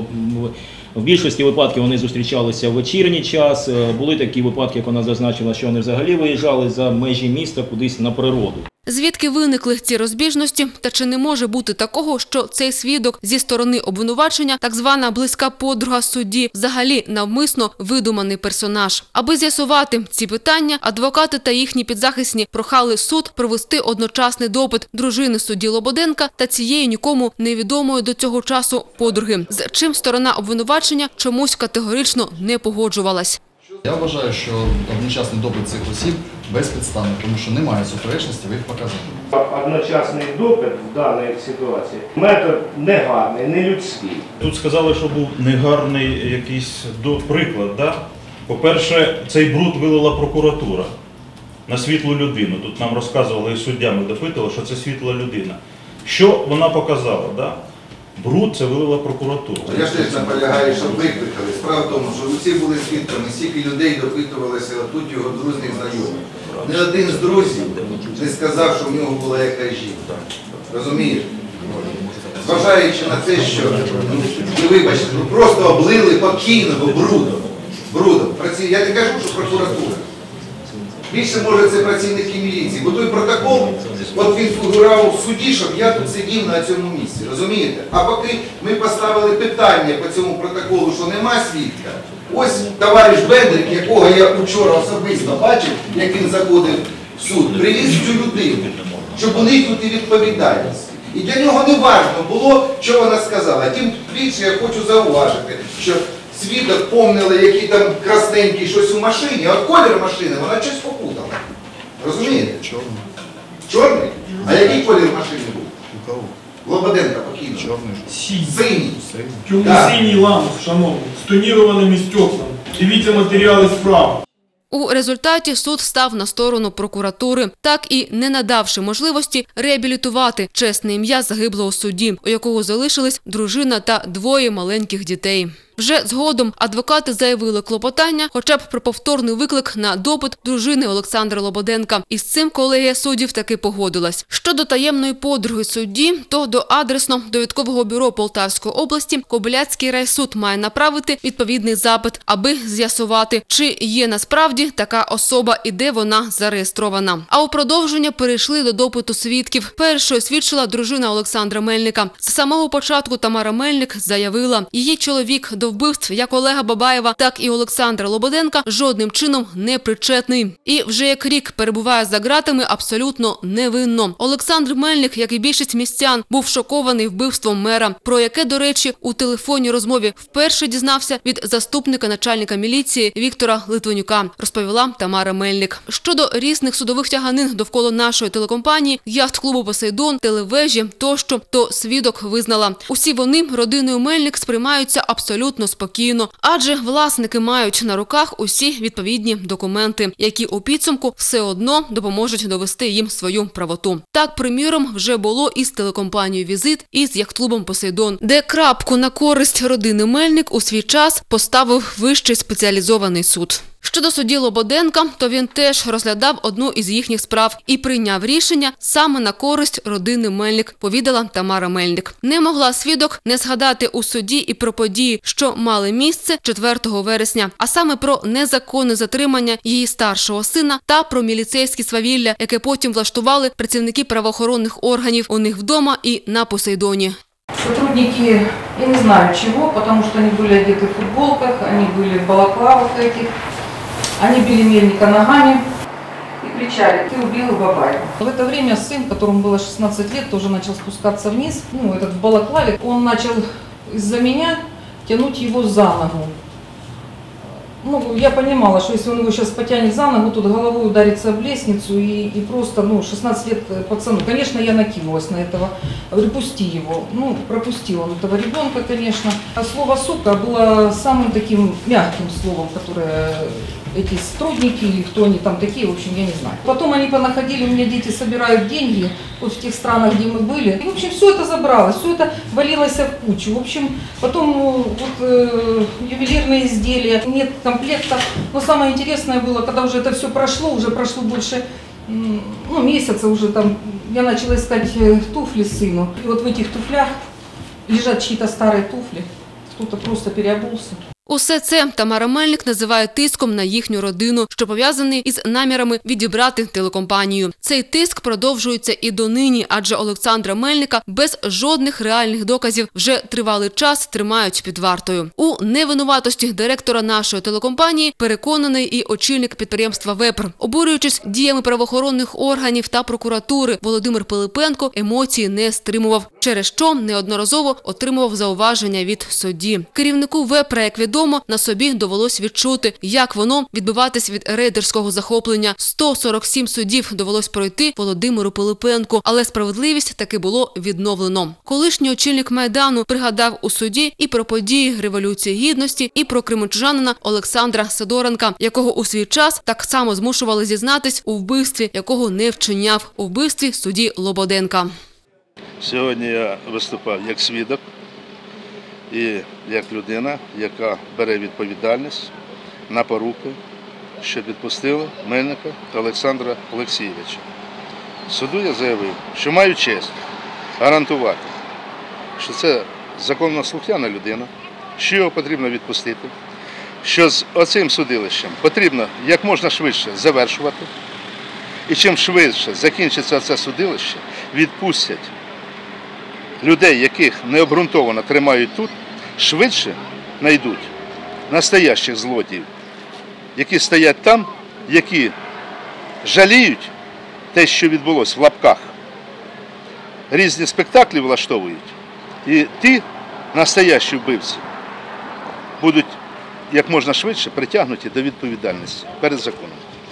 Speaker 4: в більшості випадків вони зустрічалися в вечірній час. Були такі випадки, як вона зазначила, що вони взагалі виїжджали за межі міста кудись на природу.
Speaker 1: Звідки виникли ці розбіжності? Та чи не може бути такого, що цей свідок зі сторони обвинувачення, так звана близька подруга судді, взагалі навмисно видуманий персонаж? Аби з'ясувати ці питання, адвокати та їхні підзахисні прохали суд провести одночасний допит дружини судді Лободенка та цієї нікому невідомої до цього часу подруги, з чим сторона обвинувачення чомусь категорично не погоджувалась.
Speaker 3: Я вважаю, що одночасний допит цих осіб безпідставний, тому що немає суперечності в їх показаннях.
Speaker 11: Одночасний допит в даній ситуації – метод негарний, нелюдський.
Speaker 6: Тут сказали, що був негарний якийсь приклад. Да? По-перше, цей бруд вилила прокуратура на світлу людину. Тут нам розказували і суддями допитували, що це світла людина. Що вона показала? Да? Бруд це вилила прокуратура.
Speaker 12: Я ж теж наполягаю, щоб викликали. Справа в тому, що усі були свідками, стільки людей допитувалися, а тут його друзі знайомі. Не один з друзів не сказав, що в нього була якась жінка. Розумієш? Зважаючи на те, що, ну, ви вибачте, ну, просто облили покійного брудом. Брудом. Я не кажу, що прокуратура. Більше, може, це працівники міліції, бо той протокол, от він фігурував в суді, щоб я тут сидів на цьому місці, розумієте? А поки ми поставили питання по цьому протоколу, що нема свідка, ось товариш Бендрик, якого я вчора особисто бачив, як він заходив в суд, привіз цю людину, щоб уникнути відповідальності. І для нього не важливо було, що вона сказала. Тим більше я хочу зауважити, що свідок помнили, які там красненькі щось у машині, а от колір машини вона щось попутала. Розумієте?
Speaker 3: Чорний.
Speaker 12: Чорний? А який колір машини був?
Speaker 3: У кого?
Speaker 12: Лободенка покійного.
Speaker 3: Чорний.
Speaker 12: Синій.
Speaker 19: Темно-синій ламп, шановні, з тонірованими стеклами. Дивіться матеріали справи.
Speaker 1: У результаті суд став на сторону прокуратури, так і не надавши можливості реабілітувати чесне ім'я загиблого судді, у якого залишились дружина та двоє маленьких дітей. Вже згодом адвокати заявили клопотання хоча б про повторний виклик на допит дружини Олександра Лободенка. І з цим колегія суддів таки погодилась. Щодо таємної подруги судді, то до адресно-довідкового бюро Полтавської області Кобиляцький райсуд має направити відповідний запит, аби з'ясувати, чи є насправді така особа і де вона зареєстрована. А у продовження перейшли до допиту свідків. Першою свідчила дружина Олександра Мельника. З самого початку Тамара Мельник заявила, її чоловік до вбивств як Олега Бабаєва, так і Олександра Лободенка жодним чином не причетний. І вже як рік перебуває за ґратами абсолютно невинно. Олександр Мельник, як і більшість містян, був шокований вбивством мера, про яке, до речі, у телефонній розмові вперше дізнався від заступника начальника міліції Віктора Литвинюка, розповіла Тамара Мельник. Щодо різних судових тяганин довкола нашої телекомпанії, яхт-клубу «Посейдон», телевежі тощо, то свідок визнала. Усі вони родиною Мельник сприймаються абсолютно спокійно, адже власники мають на руках усі відповідні документи, які у підсумку все одно допоможуть довести їм свою правоту. Так, приміром, вже було із телекомпанією «Візит» і з яхт-клубом «Посейдон», де крапку на користь родини Мельник у свій час поставив Вищий спеціалізований суд. Щодо судді Лободенка, то він теж розглядав одну із їхніх справ і прийняв рішення саме на користь родини Мельник, повідала Тамара Мельник. Не могла свідок не згадати у суді і про події, що мали місце четвертого вересня, а саме про незаконне затримання її старшого сина та про міліцейське свавілля, яке потім влаштували працівники правоохоронних органів у них вдома і на Посейдоні.
Speaker 7: Сотрудники, я не знаю чего, потому что они были одеты в футболках, они были в балаклавах этих, они били Мельника ногами и кричали: «Ты убил Бабаева». В это время сын, которому было шестнадцать лет, тоже начал спускаться вниз, ну, этот в балаклаве. Он начал из-за меня тянуть его за ногу. Ну, я понимала, что если он его сейчас потянет за ногу, тут головой ударится об лестницу и, и просто, ну, шестнадцать лет пацану. Конечно, я накинулась на этого. Говорю, пусти его. Ну, пропустил он этого ребенка, конечно. А слово «сука» было самым таким мягким словом, которое эти сотрудники или кто они там такие, в общем, я не знаю. Потом они понаходили, у меня дети собирают деньги вот в тех странах, где мы были. И, в общем, все это забралось, все это валилось в кучу. В общем, потом вот, э, ювелирные изделия, нет комплектов. Но самое интересное было, когда уже это все прошло, уже прошло больше ну, месяца уже там, я начала искать туфли сыну. И вот в этих туфлях лежат чьи-то старые туфли, кто-то просто переобулся.
Speaker 1: Усе це Тамара Мельник називає тиском на їхню родину, що пов'язаний із намірами відібрати телекомпанію. Цей тиск продовжується і донині, адже Олександра Мельника без жодних реальних доказів вже тривалий час тримають під вартою. У невинуватості директора нашої телекомпанії переконаний і очільник підприємства «Вепр». Обурюючись діями правоохоронних органів та прокуратури, Володимир Пилипенко емоції не стримував, через що неодноразово отримував зауваження від судді. Керівнику «Вепра», як відомо, на собі довелось відчути, як воно відбиватись від рейдерського захоплення. сто сорок сім судів довелось пройти Володимиру Пилипенку, але справедливість таки було відновлено. Колишній очільник Майдану пригадав у суді і про події Революції Гідності, і про кременчужанина Олександра Сидоренка, якого у свій час так само змушували зізнатись у вбивстві, якого не вчиняв, у вбивстві судді Лободенка.
Speaker 13: Сьогодні я виступав як свідок і як людина, яка бере відповідальність на поруки, що відпустила Мельника Олександра Олексійовича. Суду я заявив, що маю честь гарантувати, що це законослухняна людина, що його потрібно відпустити, що з оцим судилищем потрібно як можна швидше завершувати, і чим швидше закінчиться це судилище, відпустять людей, яких необґрунтовано тримають тут, швидше знайдуть настоящих злодіїв, які стоять там, які жаліють те, що відбулося в лапках. Різні спектаклі влаштовують, і ті настоящі вбивці будуть як можна швидше притягнуті до відповідальності перед законом.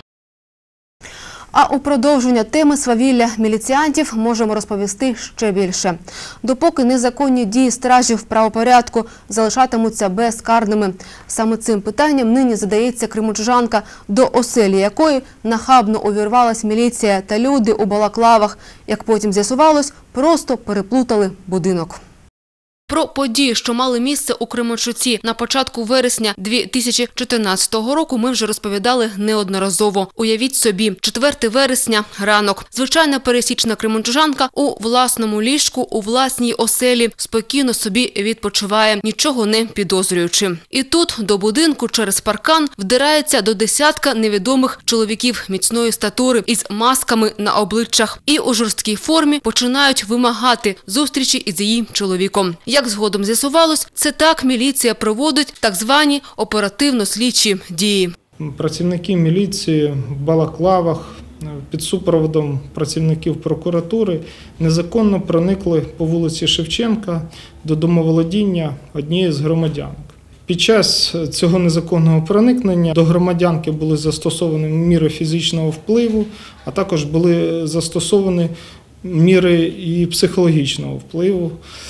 Speaker 1: А у продовження теми свавілля міліціантів можемо розповісти ще більше. Допоки незаконні дії стражів правопорядку залишатимуться безкарними. Саме цим питанням нині задається кременчужанка, до оселі якої нахабно увірвалась міліція та люди у балаклавах, як потім з'ясувалось, просто переплутали будинок. Про події, що мали місце у Кременчуці на початку вересня дві тисячі чотирнадцятого року, ми вже розповідали неодноразово. Уявіть собі, четвертого вересня, ранок. Звичайна пересічна кременчужанка у власному ліжку, у власній оселі, спокійно собі відпочиває, нічого не підозрюючи. І тут до будинку через паркан вдирається до десятка невідомих чоловіків міцної статури із масками на обличчях. І у жорсткій формі починають вимагати зустрічі із її чоловіком. Як згодом з'ясувалось, це так міліція проводить так звані оперативно-слідчі дії.
Speaker 14: Працівники міліції в балаклавах під супроводом працівників прокуратури незаконно проникли по вулиці Шевченка до домоволодіння однієї з громадянок. Під час цього незаконного проникнення до громадянки були застосовані міри фізичного впливу, а також були застосовані міри і психологічного впливу.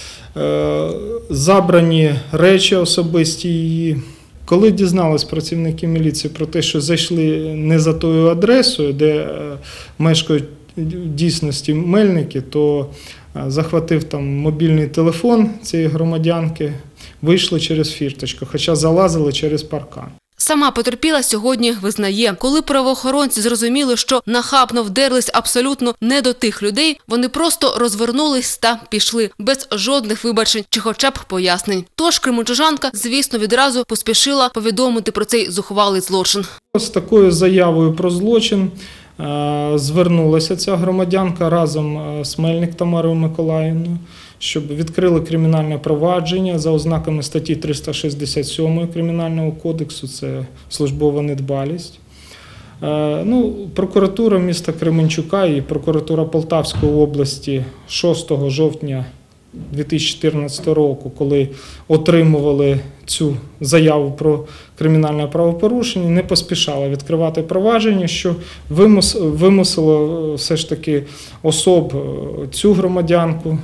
Speaker 14: Забрані речі особисті її. Коли дізнались працівники міліції про те, що зайшли не за тою адресою, де мешкають в дійсності мельники, то захватив там мобільний телефон цієї громадянки, вийшли через фірточку, хоча залазили через паркан.
Speaker 1: Сама потерпіла сьогодні визнає, коли правоохоронці зрозуміли, що нахабно вдерлись абсолютно не до тих людей, вони просто розвернулись та пішли, без жодних вибачень чи хоча б пояснень. Тож кременчужанка, звісно, відразу поспішила повідомити про цей зухвалий злочин.
Speaker 14: З такою заявою про злочин звернулася ця громадянка разом з Мельник Тамарою Миколаївною, щоб відкрили кримінальне провадження за ознаками статті триста шістдесят сім Кримінального кодексу, це службова недбалість. Ну, прокуратура міста Кременчука і прокуратура Полтавської області шостого жовтня дві тисячі чотирнадцятого року, коли отримували цю заяву про кримінальне правопорушення, не поспішала відкривати провадження, що вимусило все ж таки особ цю громадянку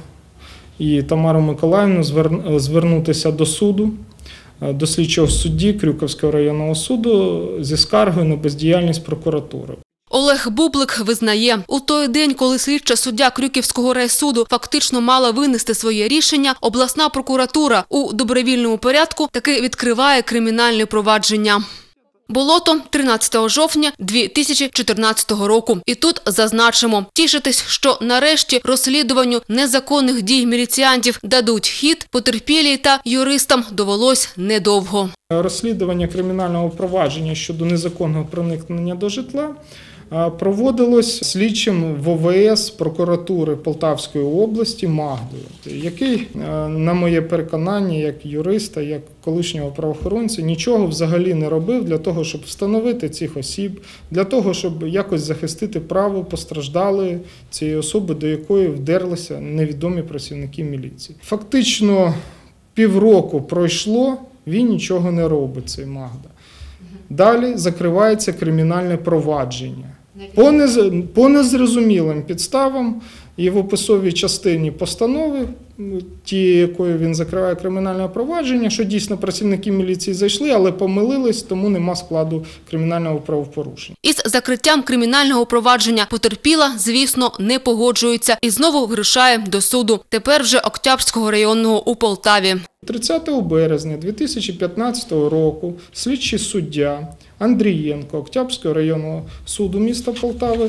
Speaker 14: і Тамару Миколаївну звернутися до суду, до слідчого судді Крюківського районного суду зі скаргою на бездіяльність прокуратури.
Speaker 1: Олег Бублик визнає, у той день, коли слідча суддя Крюківського райсуду фактично мала винести своє рішення, обласна прокуратура у добровільному порядку таки відкриває кримінальне провадження. Було то тринадцятого жовтня дві тисячі чотирнадцятого року. І тут зазначимо, тішитись, що нарешті розслідуванню незаконних дій міліціантів дадуть хід, потерпілій та юристам довелось недовго.
Speaker 14: Розслідування кримінального провадження щодо незаконного проникнення до житла проводилось слідчим в О В С прокуратури Полтавської області Магдою, який, на моє переконання, як юриста, як колишнього правоохоронця, нічого взагалі не робив для того, щоб встановити цих осіб, для того, щоб якось захистити право постраждалої цієї особи, до якої вдерлися невідомі працівники міліції. Фактично півроку пройшло, він нічого не робить, цей Магда. Далі закривається кримінальне провадження. По, нез... по незрозумілим підставам і в описовій частині постанови, тієї, якою він закриває кримінальне провадження, що дійсно працівники міліції зайшли, але помилились, тому нема складу кримінального правопорушення.
Speaker 1: Із закриттям кримінального провадження потерпіла, звісно, не погоджується і знову вирушає до суду, тепер вже Октябрського районного у Полтаві.
Speaker 14: тридцятого березня дві тисячі п'ятнадцятого року слідчий суддя Андрієнко Октябрського районного суду міста Полтави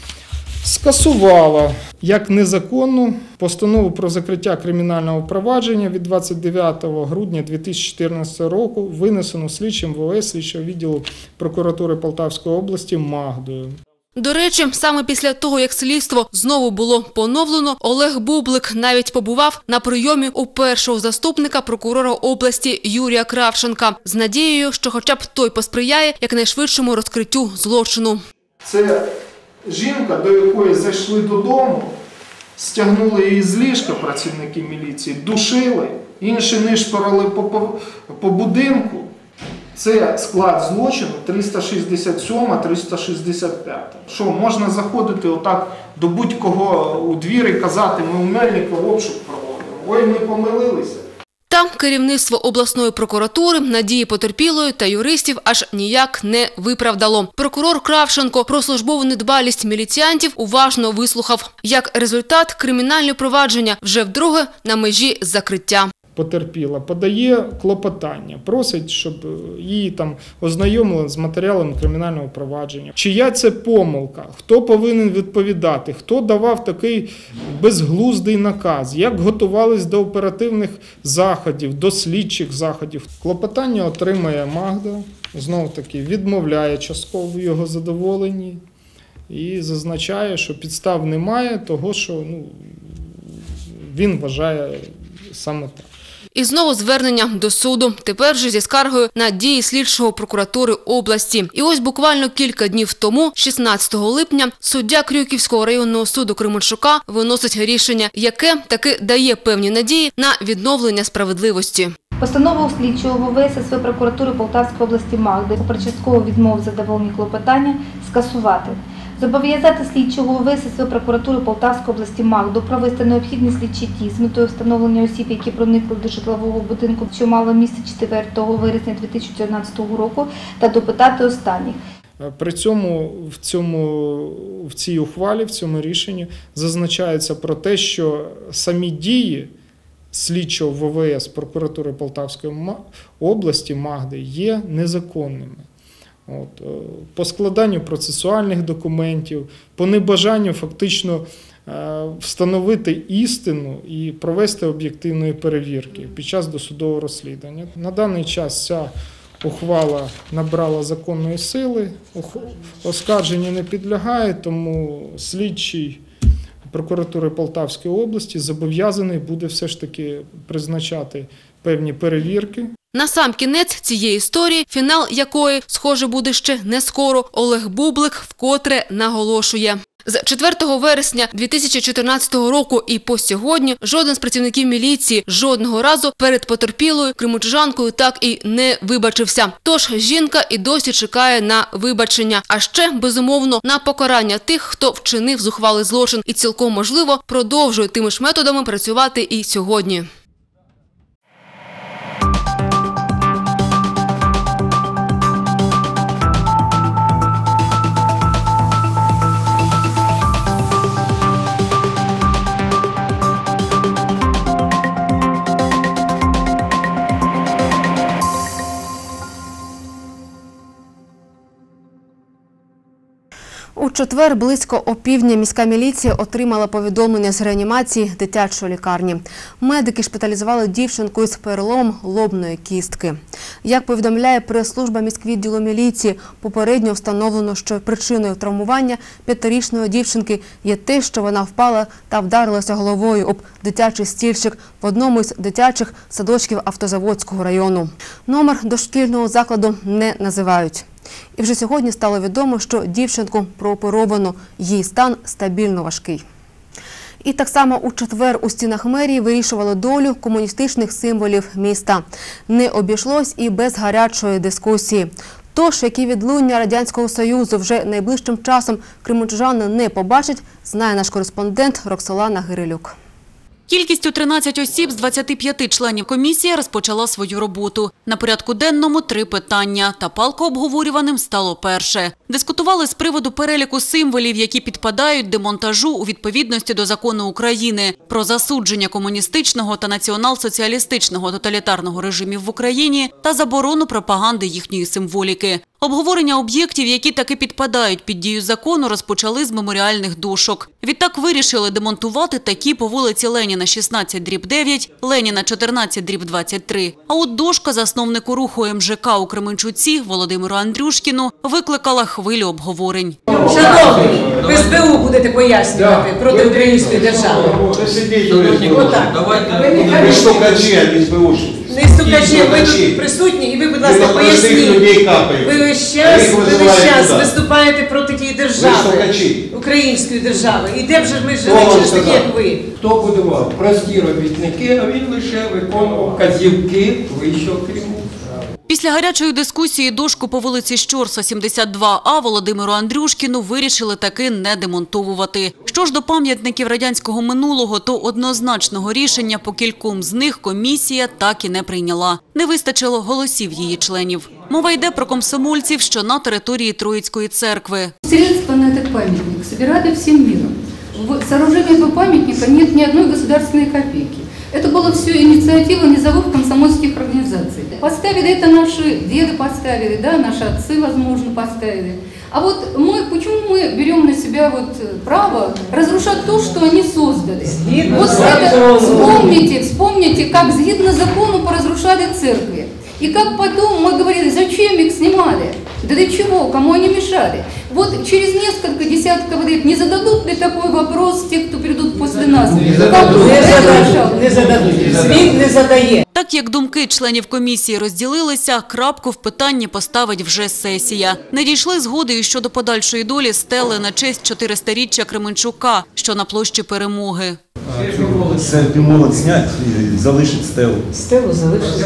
Speaker 14: скасувала як незаконну постанову про закриття кримінального провадження від двадцять дев'ятого грудня дві тисячі чотирнадцятого року, винесену слідчим В О С слідчого відділу прокуратури Полтавської області Магдою.
Speaker 1: До речі, саме після того, як слідство знову було поновлено, Олег Бублик навіть побував на прийомі у першого заступника прокурора області Юрія Кравченка з надією, що хоча б той посприяє якнайшвидшому розкриттю злочину.
Speaker 14: Це жінка, до якої зайшли додому, стягнули її з ліжка працівники міліції, душили, інші нишпорили по, по, по будинку. Це склад злочину триста шістдесят сьома - триста шістдесят п'ята. Що, можна заходити отак до будь-кого у двір і казати, ми у Мельника обшук проводимо, ой, ми помилилися.
Speaker 1: Та керівництво обласної прокуратури надії потерпілої та юристів аж ніяк не виправдало. Прокурор Кравченко про службову недбалість міліціантів уважно вислухав. Як результат, кримінальне провадження вже вдруге на межі закриття.
Speaker 14: потерпіла, подає клопотання, просить, щоб її там ознайомили з матеріалами кримінального провадження. Чия це помилка? Хто повинен відповідати? Хто давав такий безглуздий наказ? Як готувались до оперативних заходів, до слідчих заходів? Клопотання отримає Магда, знов-таки відмовляє частково в його задоволенні і зазначає, що підстав немає того, що ну, він вважає саме так.
Speaker 1: І знову звернення до суду, тепер же зі скаргою на дії слідчого прокуратури області. І ось буквально кілька днів тому, шістнадцятого липня, суддя Крюківського районного суду Кременчука виносить рішення, яке таки дає певні надії на відновлення справедливості.
Speaker 15: Постанову слідчого ВВС ес ве прокуратури Полтавської області Магди про часткову відмову задоволення клопотання скасувати. Зобов'язати слідчого ВВС ес ве прокуратури Полтавської області Магду провести необхідні слідчі дії з метою встановлення осіб, які проникли до житлового будинку, що мало місце четвертого вересня дві тисячі чотирнадцятого року, та допитати останніх.
Speaker 14: При цьому в, цьому, в цій ухвалі, в цьому рішенні зазначається про те, що самі дії слідчого ВВС прокуратури Полтавської області Магди є незаконними. От, по складанню процесуальних документів, по небажанню фактично встановити істину і провести об'єктивної перевірки під час досудового розслідування. На даний час ця ухвала набрала законної сили, оскарженню не підлягає, тому слідчий прокуратури Полтавської області зобов'язаний буде все ж таки призначати певні перевірки.
Speaker 1: На сам кінець цієї історії, фінал якої, схоже, буде ще не скоро, Олег Бублик вкотре наголошує. З четвертого вересня дві тисячі чотирнадцятого року і по сьогодні жоден з працівників міліції жодного разу перед потерпілою кременчужанкою так і не вибачився. Тож жінка і досі чекає на вибачення, а ще, безумовно, на покарання тих, хто вчинив зухвалий злочин і цілком можливо продовжує тими ж методами працювати і сьогодні. У четвер близько опівдня міська міліція отримала повідомлення з реанімації дитячої лікарні. Медики шпиталізували дівчинку із переломом лобної кістки. Як повідомляє прес-служба міськвідділу міліції, попередньо встановлено, що причиною травмування п'ятирічної дівчинки є те, що вона впала та вдарилася головою об дитячий стільчик в одному із дитячих садочків Автозаводського району. Номер дошкільного закладу не називають. І вже сьогодні стало відомо, що дівчинку прооперовано, її стан стабільно важкий. І так само у четвер у стінах мерії вирішували долю комуністичних символів міста. Не обійшлось і без гарячої дискусії. Тож, які відлуння Радянського Союзу вже найближчим часом кременчужани не побачать, знає наш кореспондент Роксолана Гирилюк.
Speaker 16: Кількістю тринадцять осіб з двадцяти п'яти членів комісія розпочала свою роботу. На порядку денному три питання, та палко обговорюваним стало перше. Дискутували з приводу переліку символів, які підпадають демонтажу у відповідності до закону України про засудження комуністичного та націонал-соціалістичного тоталітарного режимів в Україні та заборону пропаганди їхньої символіки. Обговорення об'єктів, які таки підпадають під дію закону, розпочали з меморіальних дошок. Відтак вирішили демонтувати такі по вулиці Леніна шістнадцять дріб дев'ять, Леніна чотирнадцять дріб двадцять три. А от дошка засновнику руху ем же ка у Кременчуці Володимиру Андрюшкіну викликала хвилю обговорень.
Speaker 17: Шановні, ви ес бе у будете пояснювати проти української держави.
Speaker 11: Ви стукачі, а не ес бе у-шники.
Speaker 17: Не стукачі, ви тут присутні, і ви, будь ласка, поясніть. Ви весь час, ви весь час виступаєте проти тієї держави, української держави. І де б же ми жили через такі, як ви?
Speaker 20: Хто будував? Прості робітники, а він лише виконував вказівки вищого керівництва.
Speaker 16: Після гарячої дискусії дошку по вулиці Щорса, сімдесят два а Володимиру Андрюшкіну вирішили таки не демонтовувати. Що ж до пам'ятників радянського минулого, то однозначного рішення по кільком з них комісія так і не прийняла. Не вистачило голосів її членів. Мова йде про комсомольців, що на території Троїцької церкви.
Speaker 21: Средства на этот памятник собирали всем миром. В сооружении этого памятника нет ни одной государственной копейки.
Speaker 18: Это была все инициатива низовых комсомольских организаций. Поставили это наши деды, поставили, да, наши отцы, возможно, поставили. А вот мы, почему мы берем на себя вот право разрушать то, что они создали? Вот это, вспомните, вспомните, как згідно закону поразрушали церкви. И как потом мы говорили, зачем их снимали? Да для чего? Кому они мешали? Вот через несколько десятков лет не зададут ли такой вопрос те, кто придут после нас?
Speaker 17: Не зададут. Не зададут. Не зададут. Світ не задає.
Speaker 16: Так як думки членів комісії розділилися, крапку в питанні поставить вже сесія. Не дійшли згоди і щодо подальшої долі стели на честь чотиристоріччя Кременчука, що на площі Перемоги.
Speaker 21: Серпі молот знять і залишить стелу.
Speaker 17: Стелу залишить.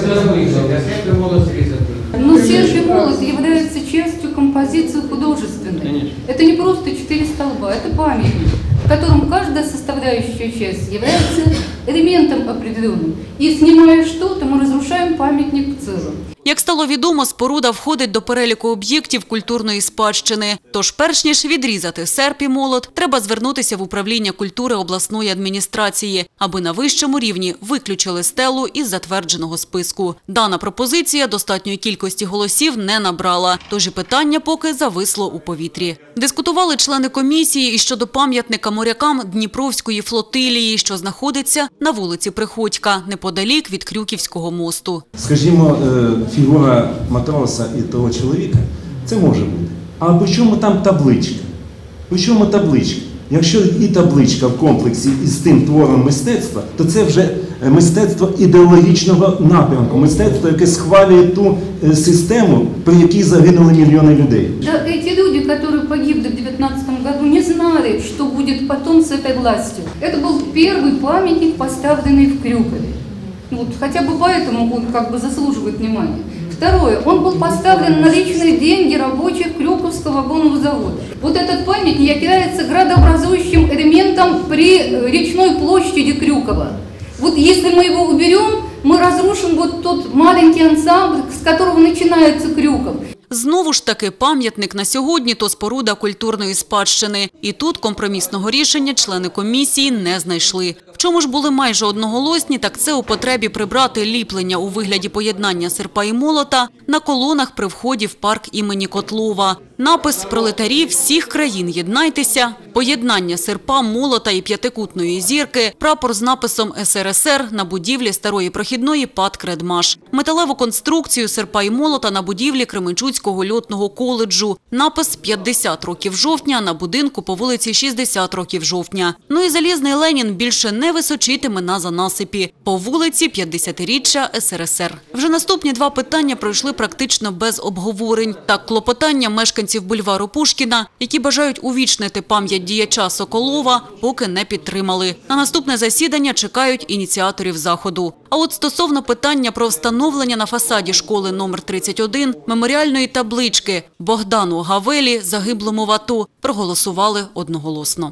Speaker 18: Но Серпи молот является частью композиции художественной. Это не просто четыре столба, это памятник, в котором каждая составляющая часть является элементом определенным. И снимая что-то, мы разрушаем памятник в целом.
Speaker 16: Як стало відомо, споруда входить до переліку об'єктів культурної спадщини. Тож перш ніж відрізати серп і молот, треба звернутися в управління культури обласної адміністрації, аби на вищому рівні виключили стелу із затвердженого списку. Дана пропозиція достатньої кількості голосів не набрала, тож і питання поки зависло у повітрі. Дискутували члени комісії і щодо пам'ятника морякам Дніпровської флотилії, що знаходиться на вулиці Приходька, неподалік від Крюківського мосту.
Speaker 21: Скажімо, фігура матроса і того чоловіка, це може бути. А по чому там табличка? По чому табличка? Якщо і табличка в комплексі із тим твором мистецтва, то це вже мистецтво ідеологічного напрямку, мистецтво, яке схвалює ту систему, при якій загинули мільйони людей.
Speaker 18: Да, эти люди, которые погибли в девятнадцатом году, не знали, что будет потом с этой властью. Это был первый памятник, поставленный в Крюкове. Вот, хотя бы поэтому он как бы заслуживает внимания. Второе, он был поставлен на личные деньги рабочих Крюковского вагонного завода. Вот этот памятник является градообразующим элементом при речной площади Крюкова. Вот если мы его уберем, мы разрушим вот тот маленький ансамбль, с которого начинается Крюков.
Speaker 16: Знову ж таки, пам'ятник на сьогодні – то споруда культурної спадщини. І тут компромісного рішення члени комісії не знайшли. В чому ж були майже одноголосні, так це у потребі прибрати ліплення у вигляді поєднання серпа і молота на колонах при вході в парк імені Котлова. Напис «Пролетарі всіх країн, єднайтеся», поєднання серпа, молота і п'ятикутної зірки, прапор з написом «Ес Ер Ес Ер» на будівлі старої прохідної ПАТ «Кредмаш», металеву конструкцію серпа і молота на будівлі Кременчуцького льотного коледжу, напис «п'ятдесят років жовтня» на будинку по вулиці шістдесят років жовтня. Ну і залізний Ленін більше не височитиме на занасипі по вулиці п'ятдесятиріччя Ес Ер Ес Ер. Вже наступні два питання пройшли практично без обговорень. Так, клопотання мешканців бульвару Пушкіна, які бажають увічнити пам'ять діяча Соколова, поки не підтримали. На наступне засідання чекають ініціаторів заходу. А от стосовно питання про встановлення на фасаді школи номер тридцять один меморіальної таблички Богдану Гавелі, загиблому в АТО, проголосували одноголосно.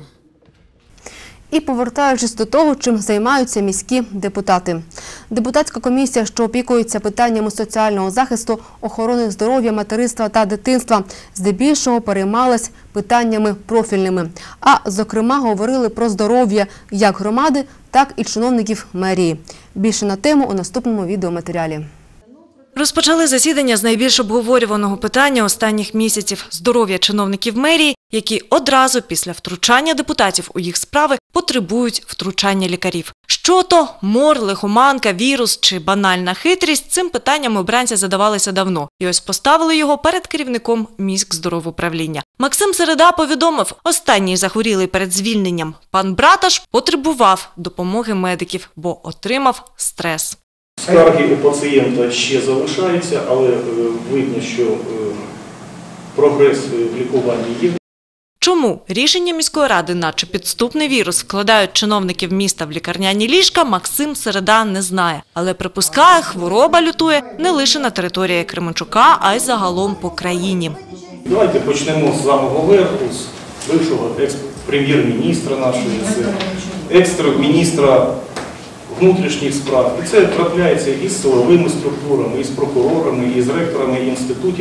Speaker 1: І повертаючись до того, чим займаються міські депутати. Депутатська комісія, що опікується питаннями соціального захисту, охорони здоров'я, материнства та дитинства, здебільшого переймалась питаннями профільними. А, зокрема, говорили про здоров'я як громади, так і чиновників мерії. Більше на тему у наступному відеоматеріалі.
Speaker 22: Розпочали засідання з найбільш обговорюваного питання останніх місяців – здоров'я чиновників мерії, які одразу після втручання депутатів у їх справи потребують втручання лікарів. Що то – мор, лихоманка, вірус чи банальна хитрість – цим питанням обранці задавалися давно. І ось поставили його перед керівником міськздоровуправління. Максим Середа повідомив, останній захворілий перед звільненням пан Браташ потребував допомоги медиків, бо отримав стрес.
Speaker 23: Скарги у пацієнта ще залишаються, але видно, що прогрес в лікуванні є.
Speaker 22: Чому рішення міської ради, наче підступний вірус, вкладають чиновників міста в лікарняні ліжка, Максим Середа не знає. Але припускає, хвороба лютує не лише на території Кременчука, а й загалом по країні.
Speaker 23: Давайте почнемо з самого верху, з бившого екс-прем'єр-міністра нашої, з екс-міністра внутрішніх справ. І це трапляється і з силовими структурами, і з прокурорами, і з ректорами інститутів.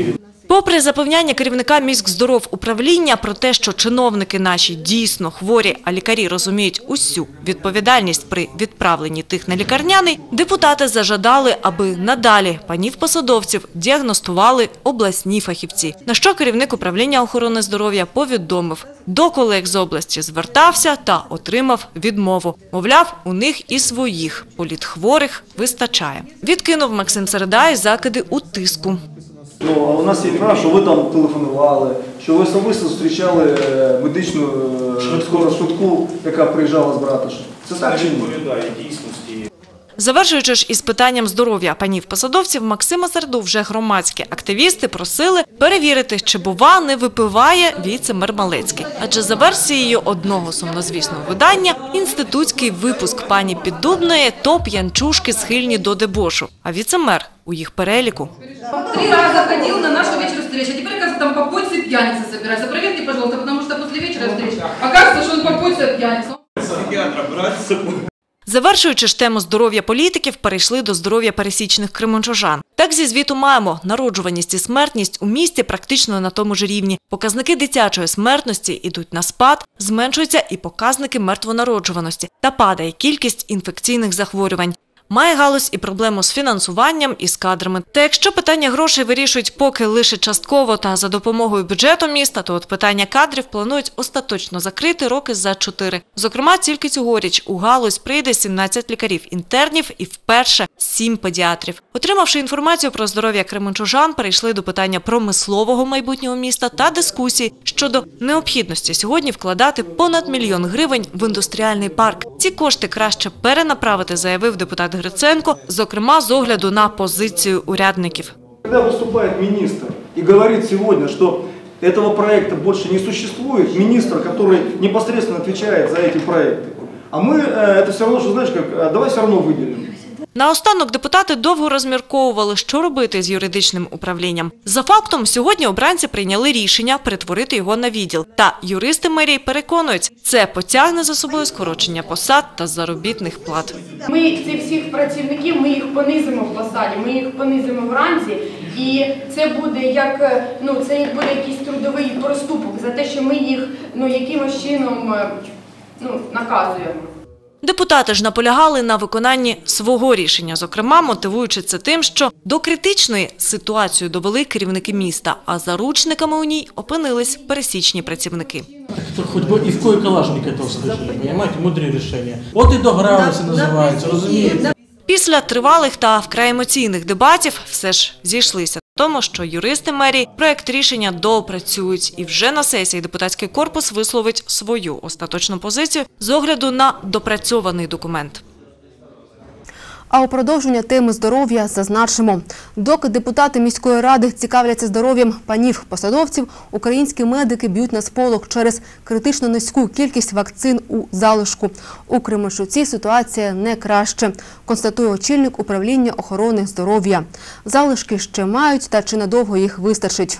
Speaker 22: Попри запевняння керівника міськздоровуправління про те, що чиновники наші дійсно хворі, а лікарі розуміють усю відповідальність при відправленні тих на лікарняний, депутати зажадали, аби надалі панів-посадовців діагностували обласні фахівці. На що керівник управління охорони здоров'я повідомив, до колег з області звертався та отримав відмову. Мовляв, у них і своїх політхворих вистачає. Відкинув Максим Середа і закиди у тиску.
Speaker 2: Ну, а у нас є інформація, що ви там телефонували, що ви особисто зустрічали медичну скору швидку, яка приїжджала з Братишева. Це так чи ні?
Speaker 22: Завершуючи ж із питанням здоров'я панів-посадовців, Максима Середу вже громадські активісти просили перевірити, чи, бува, не випиває віце-мер Малецький. Адже за версією одного сумнозвісного видання, інститутський випуск пані Піддубної – то п'янчушки схильні до дебошу, а віце-мер у їх переліку.
Speaker 5: Три рази ходив на нашу вечеру встречу, а тепер, кажется, там по почте пьяницы собираются. Проверьте, пожалуйста, потому что после вечера встречи окажется, что он по почте пьяница. Психиатра брать с собой.
Speaker 22: Завершуючи ж тему здоров'я політиків, перейшли до здоров'я пересічних кременчужан. Так зі звіту маємо, народжуваність і смертність у місті практично на тому ж рівні. Показники дитячої смертності йдуть на спад, зменшуються і показники мертвонароджуваності та падає кількість інфекційних захворювань. Має галузь і проблему з фінансуванням, і з кадрами. Та якщо питання грошей вирішують поки лише частково та за допомогою бюджету міста, то от питання кадрів планують остаточно закрити роки за чотири. Зокрема, тільки цьогоріч у галузь прийде сімнадцять лікарів-інтернів і вперше сім педіатрів. Отримавши інформацію про здоров'я кременчужан, перейшли до питання промислового майбутнього міста та дискусії щодо необхідності сьогодні вкладати понад мільйон гривень в індустріальний парк. Ці кошти краще перенаправити, заявив депутат Гриценко, зокрема з огляду на позицію урядників.
Speaker 2: Коли виступає міністр і говорить сьогодні, що цього проекту більше не существує, міністр, який непосредственно відповідає за ці проекти, а ми це все одно, що знаєш, як, давай все одно виділимо.
Speaker 22: Наостанок депутати довго розмірковували, що робити з юридичним управлінням. За фактом, сьогодні обранці прийняли рішення перетворити його на відділ. Та юристи мерії переконують, це потягне за собою скорочення посад та заробітних плат.
Speaker 8: Ми цих всіх працівників, ми їх понизимо в посаді, ми їх понизимо вранці. І це буде як, ну, це буде якийсь трудовий проступок за те, що ми їх, ну, якимось чином, ну, наказуємо.
Speaker 22: Депутати ж наполягали на виконанні свого рішення, зокрема, мотивуючи це тим, що до критичної ситуації довели керівники міста, а заручниками у ній опинились пересічні працівники.
Speaker 24: Хоч би і в кої калашника того слышали, розумієте, мудрі рішення. От і догралися, називається, розумієте?
Speaker 22: Після тривалих та вкрай емоційних дебатів все ж зійшлися в тому, що юристи мерії проект рішення доопрацюють і вже на сесії депутатський корпус висловить свою остаточну позицію з огляду на допрацьований документ.
Speaker 1: А у продовження теми здоров'я зазначимо. Доки депутати міської ради цікавляться здоров'ям панів-посадовців, українські медики б'ють на сполох через критично низьку кількість вакцин у залишку. У Кременчуці ситуація не краще, констатує очільник управління охорони здоров'я. Залишки ще мають, та чи надовго їх вистачить.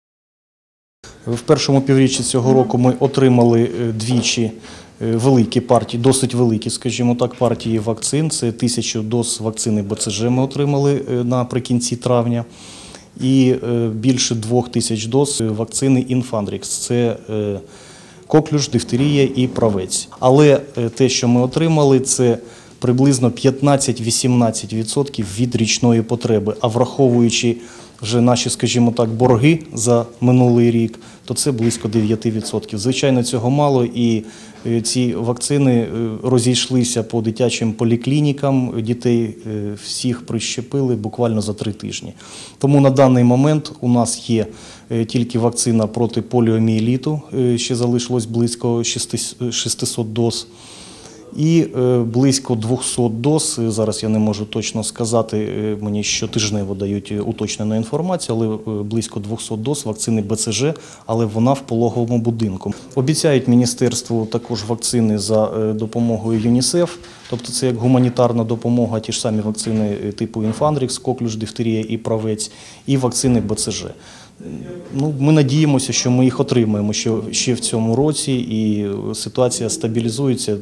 Speaker 25: В першому півріччі цього року ми отримали двічі великі партії, досить великі, скажімо так, партії вакцин. Це тисячу доз вакцини Б Ц Ж ми отримали наприкінці травня. І більше двох тисяч доз вакцини Інфандрікс. Це коклюш, дифтерія і правець. Але те, що ми отримали, це приблизно п'ятнадцять-вісімнадцять відсотків від річної потреби. А враховуючи вже наші, скажімо так, борги за минулий рік, то це близько дев'ять відсотків. Звичайно, цього мало, і ці вакцини розійшлися по дитячим поліклінікам, дітей всіх прищепили буквально за три тижні. Тому на даний момент у нас є тільки вакцина проти поліомієліту, ще залишилось близько шістсот доз. І близько двохсот доз, зараз я не можу точно сказати, мені щотижнево дають уточнену інформацію, але близько двохсот доз вакцини Б Ц Ж, але вона в пологовому будинку. Обіцяють міністерству також вакцини за допомогою ЮНІСЕФ, тобто це як гуманітарна допомога, ті ж самі вакцини типу Інфандрікс, коклюш, дифтерія і правець, і вакцини Б Ц Ж. Ну, ми надіємося, що ми їх отримаємо ще в цьому році і ситуація стабілізується.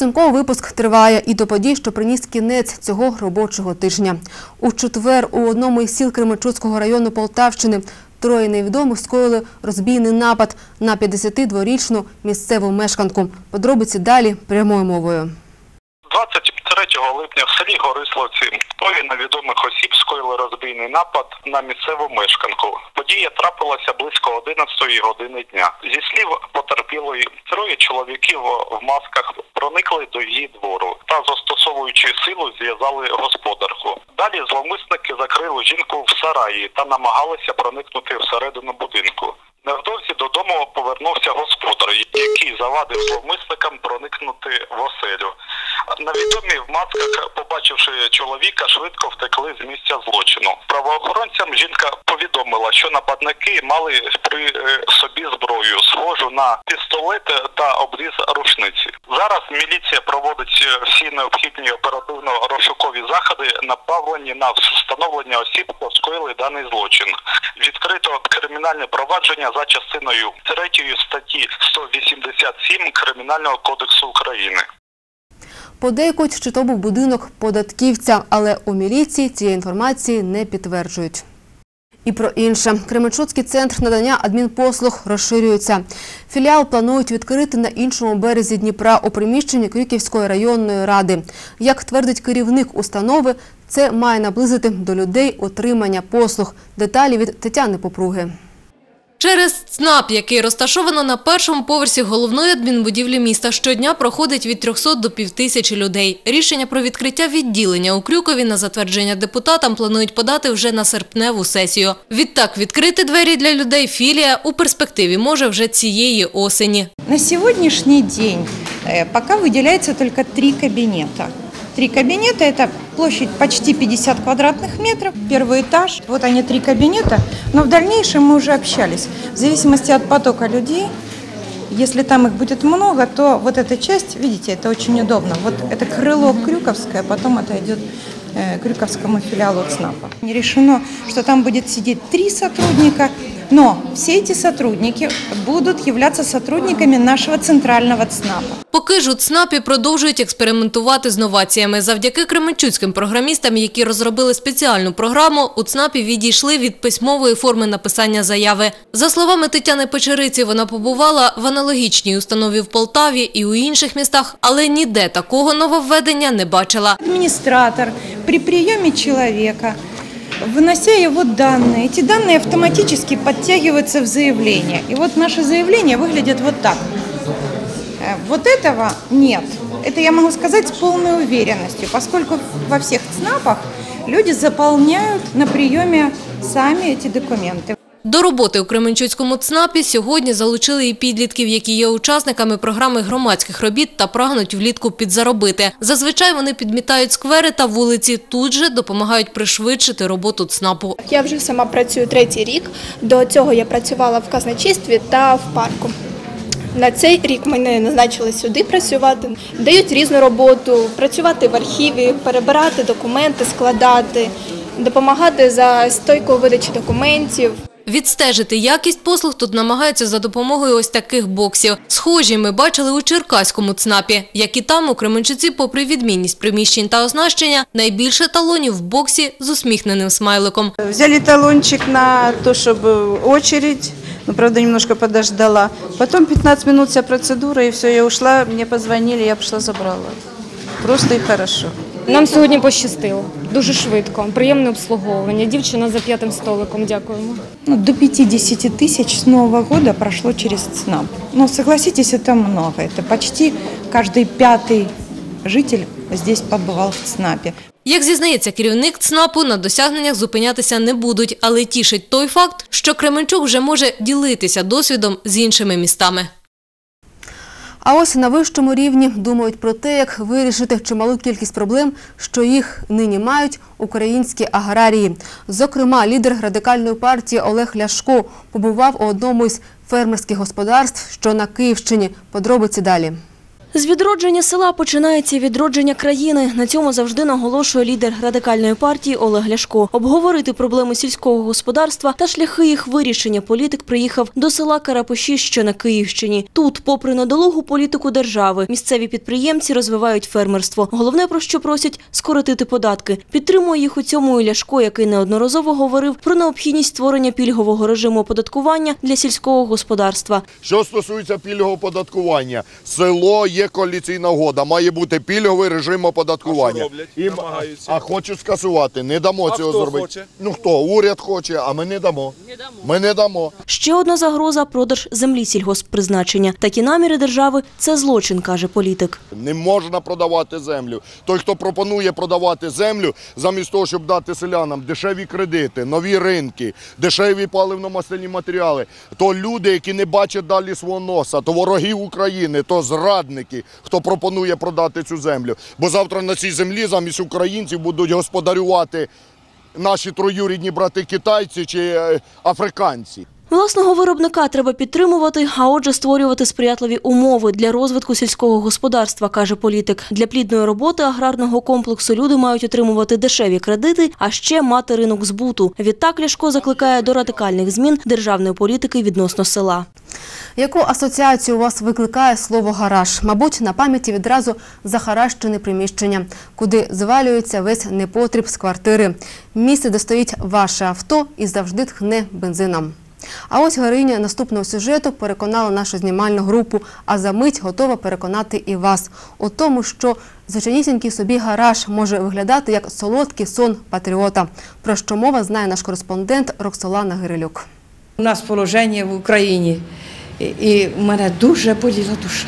Speaker 1: Підсумковий випуск триває і до подій, що приніс кінець цього робочого тижня. У четвер у одному із сіл Кременчуцького району Полтавщини троє невідомих скоїли розбійний напад на п'ятдесятидворічну місцеву мешканку. Подробиці далі прямою мовою.
Speaker 3: двадцять третього липня в селі Горисловці троє невідомих осіб скоїли розбійний напад на місцеву мешканку. Подія трапилася близько одинадцятої години дня. Зі слів потерпілої, троє чоловіків в масках проникли до її двору та, застосовуючи силу, зв'язали господарку. Далі зловмисники закрили жінку в сараї та намагалися проникнути всередину будинку. Невдовзі додому повернувся господар, який завадив зловмисникам проникнути в оселю. Невідомі в масках, побачивши чоловіка, швидко втекли з місця злочину. Правоохоронцям жінка повідомила, що нападники мали при собі зброю, схожу на пістолет та обріз рушниці. Зараз міліція проводить всі необхідні оперативно-розшукові заходи, направлені на встановлення осіб, що скоїли даний злочин. Відкрито кримінальне провадження за частиною третьої статті сто вісімдесят сім Кримінального кодексу України.
Speaker 1: Подейкують, що то був будинок податківця, але у міліції цієї інформації не підтверджують. І про інше. Кременчуцький центр надання адмінпослуг розширюється. Філіал планують відкрити на іншому березі Дніпра у приміщенні Крюківської районної ради. Як твердить керівник установи, це має наблизити до людей отримання послуг. Деталі від Тетяни Попруги.
Speaker 4: Через ЦНАП, який розташовано на першому поверсі головної адмінбудівлі міста, щодня проходить від трьохсот до півтисячі людей. Рішення про відкриття відділення у Крюкові на затвердження депутатам планують подати вже на серпневу сесію. Відтак, відкрити двері для людей філія у перспективі може вже цієї осені.
Speaker 6: На сьогоднішній день поки виділяється тільки три кабінети. Три кабинета, это площадь почти пятьдесят квадратных метров, первый этаж. Вот они, три кабинета, но в дальнейшем мы уже общались. В зависимости от потока людей, если там их будет много, то вот эта часть, видите, это очень удобно. Вот это крыло Крюковское, потом это идет э, Крюковскому филиалу ЦНАПа. Не решено, что там будет сидеть три сотрудника, но все эти сотрудники будут являться сотрудниками нашего центрального ЦНАПа.
Speaker 4: Поки ж у ЦНАПі продовжують експериментувати з новаціями. Завдяки кременчуцьким програмістам, які розробили спеціальну програму, у ЦНАПі відійшли від письмової форми написання заяви. За словами Тетяни Печериці, вона побувала в аналогічній установі в Полтаві і у інших містах, але ніде такого нововведення не бачила.
Speaker 6: Администратор при приеме человека, вынося его данные, эти данные автоматически подтягиваются в заявление. И вот наше заявление выглядит вот так. Вот этого нет. Это я могу сказать с полной уверенностью, поскольку во всех ЦНАПах люди заполняют на приеме сами эти документы.
Speaker 4: До роботи у Кременчуцькому ЦНАПі сьогодні залучили і підлітків, які є учасниками програми громадських робіт та прагнуть влітку підзаробити. Зазвичай вони підмітають сквери та вулиці, тут же допомагають пришвидшити роботу ЦНАПу.
Speaker 9: Я вже сама працюю третій рік, до цього я працювала в казначействі та в парку. На цей рік мене назначили сюди працювати, дають різну роботу, працювати в архіві, перебирати документи, складати, допомагати за стойкою видачі документів.
Speaker 4: Відстежити якість послуг тут намагаються за допомогою ось таких боксів. Схожі ми бачили у Черкаському ЦНАПі. Як і там, у Кременчуці, попри відмінність приміщень та оснащення, найбільше талонів в боксі з усміхненим смайликом.
Speaker 10: Взяли талончик на то, чтобы очередь, но, правда, немножко подождала. Потом пятнадцать минут вся процедура, и все, я ушла, мне позвонили, я пошла забрала. Просто и хорошо.
Speaker 26: Нам сьогодні пощастило. Дуже швидко. Приємне обслуговування. Дівчина за п'ятим столиком. Дякуємо.
Speaker 6: Ну, до пятидесяти тысяч с Нового года прошло через ЦНАП. Ну, согласитесь, это много. Это почти каждый пятый житель здесь побывал в ЦНАПе.
Speaker 4: Як зізнається керівник ЦНАПу, на досягненнях зупинятися не будуть, але тішить той факт, що Кременчук вже може ділитися досвідом з іншими містами.
Speaker 1: А ось на вищому рівні думають про те, як вирішити чималу кількість проблем, що їх нині мають українські аграрії. Зокрема, лідер Радикальної партії Олег Ляшко побував у одному із фермерських господарств, що на Київщині. Подробиці далі.
Speaker 7: З відродження села починається відродження країни. На цьому завжди наголошує лідер Радикальної партії Олег Ляшко. Обговорити проблеми сільського господарства та шляхи їх вирішення політик приїхав до села Карапоші, що на Київщині. Тут, попри недолугу політику держави, місцеві підприємці розвивають фермерство. Головне, про що просять – скоротити податки. Підтримує їх у цьому і Ляшко, який неодноразово говорив про необхідність створення пільгового режиму оподаткування для сільського господарства.
Speaker 12: Що стосується пільгового оподаткування, село є коаліційна угода, має бути пільговий режим оподаткування.
Speaker 13: А що роблять? Намагаються.
Speaker 12: А хочуть скасувати, не дамо
Speaker 13: а
Speaker 12: цього
Speaker 13: хто
Speaker 12: зробити.
Speaker 13: Хоче?
Speaker 12: Ну хто? Уряд хоче, а ми не дамо.
Speaker 13: Не дамо.
Speaker 12: Ми не дамо.
Speaker 7: Ще одна загроза – продаж землі сільгосппризначення. Такі наміри держави – це злочин, каже політик.
Speaker 12: Не можна продавати землю. Той, хто пропонує продавати землю, замість того, щоб дати селянам дешеві кредити, нові ринки, дешеві паливно-мастильні матеріали, то люди, які не бачать далі свого носа, то вороги України, то зрадники, хто пропонує продати цю землю. Бо завтра на цій землі замість українців будуть господарювати наші троюрідні брати-китайці чи африканці.
Speaker 7: Власного виробника треба підтримувати, а отже створювати сприятливі умови для розвитку сільського господарства, каже політик. Для плідної роботи аграрного комплексу люди мають отримувати дешеві кредити, а ще мати ринок збуту. Відтак Ляшко закликає до радикальних змін державної політики відносно села.
Speaker 1: Яку асоціацію у вас викликає слово «гараж»? Мабуть, на пам'яті відразу захаращене приміщення, куди звалюється весь непотріб з квартири. Місце, де стоїть ваше авто і завжди тхне бензином. А ось героїня наступного сюжету переконала нашу знімальну групу, а за мить готова переконати і вас у тому, що звичайнісінький собі гараж може виглядати як солодкий сон патріота. Про що мова знає наш кореспондент Роксолана Гирилюк.
Speaker 14: У нас положення в Україні, і в мене дуже боліла душа.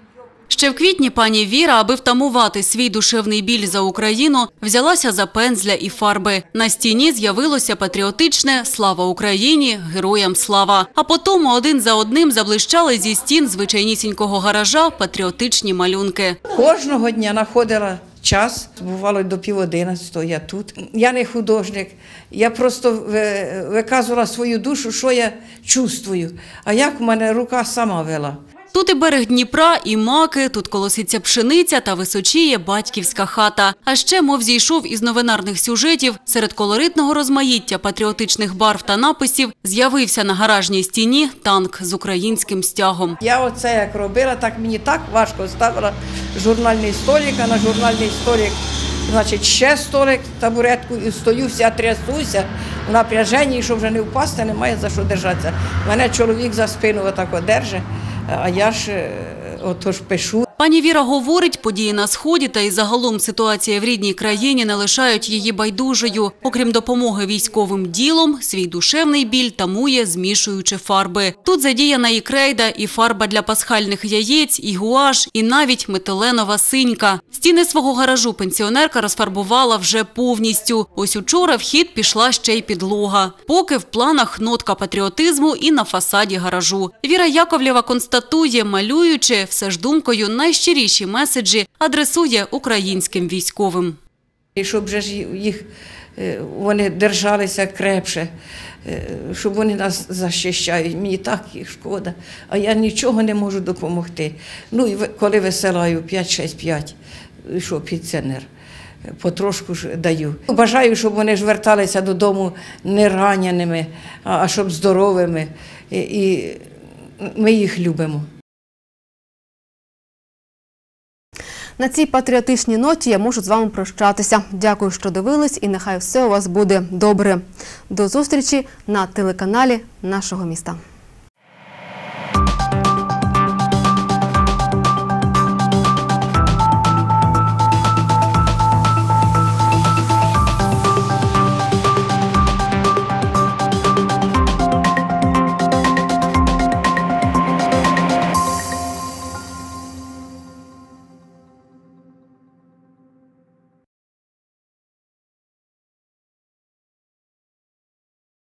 Speaker 16: Ще в квітні пані Віра, аби втамувати свій душевний біль за Україну, взялася за пензля і фарби. На стіні з'явилося патріотичне «Слава Україні! Героям слава!». А потім один за одним заблищали зі стін звичайнісінького гаража патріотичні малюнки.
Speaker 14: Кожного дня знаходила час, бувало до пів одинадцятого я тут. Я не художник, я просто виказувала свою душу, що я чувствую, а як в мене рука сама вела.
Speaker 16: Тут і берег Дніпра, і маки, тут колоситься пшениця та височіє батьківська хата. А ще, мов зійшов із новинарних сюжетів, серед колоритного розмаїття патріотичних барв та написів з'явився на гаражній стіні танк з українським стягом.
Speaker 14: Я оце як робила, так мені так важко ставила журнальний столик, а на журнальний столик, значить, ще столик, табуретку, і стою, вся трясуся в напряженні, щоб вже не впасти, немає за що держатися. Мене чоловік за спину отак держить. А я ж отож пишу.
Speaker 16: Пані Віра говорить, події на Сході та і загалом ситуація в рідній країні не лишають її байдужою. Окрім допомоги військовим ділом, свій душевний біль тамує, змішуючи фарби. Тут задіяна і крейда, і фарба для пасхальних яєць, і гуаш, і навіть метиленова синька. Стіни свого гаражу пенсіонерка розфарбувала вже повністю. Ось учора в хід пішла ще й підлога. Поки в планах нотка патріотизму і на фасаді гаражу. Віра Яковлєва констатує, малюючи, все ж думкою найщиріші меседжі адресує українським військовим.
Speaker 14: І щоб же ж їх, вони держалися крепше, щоб вони нас захищають. Мені так їх шкода, а я нічого не можу допомогти. Ну, і коли висилаю п'ять шість п'ять, що пенсіонер, потрошку ж даю. Бажаю, щоб вони ж верталися додому не раненими, а щоб здоровими. І ми їх любимо.
Speaker 1: На цій патріотичній ноті я можу з вами прощатися. Дякую, що дивились, і нехай все у вас буде добре. До зустрічі на телеканалі нашого міста.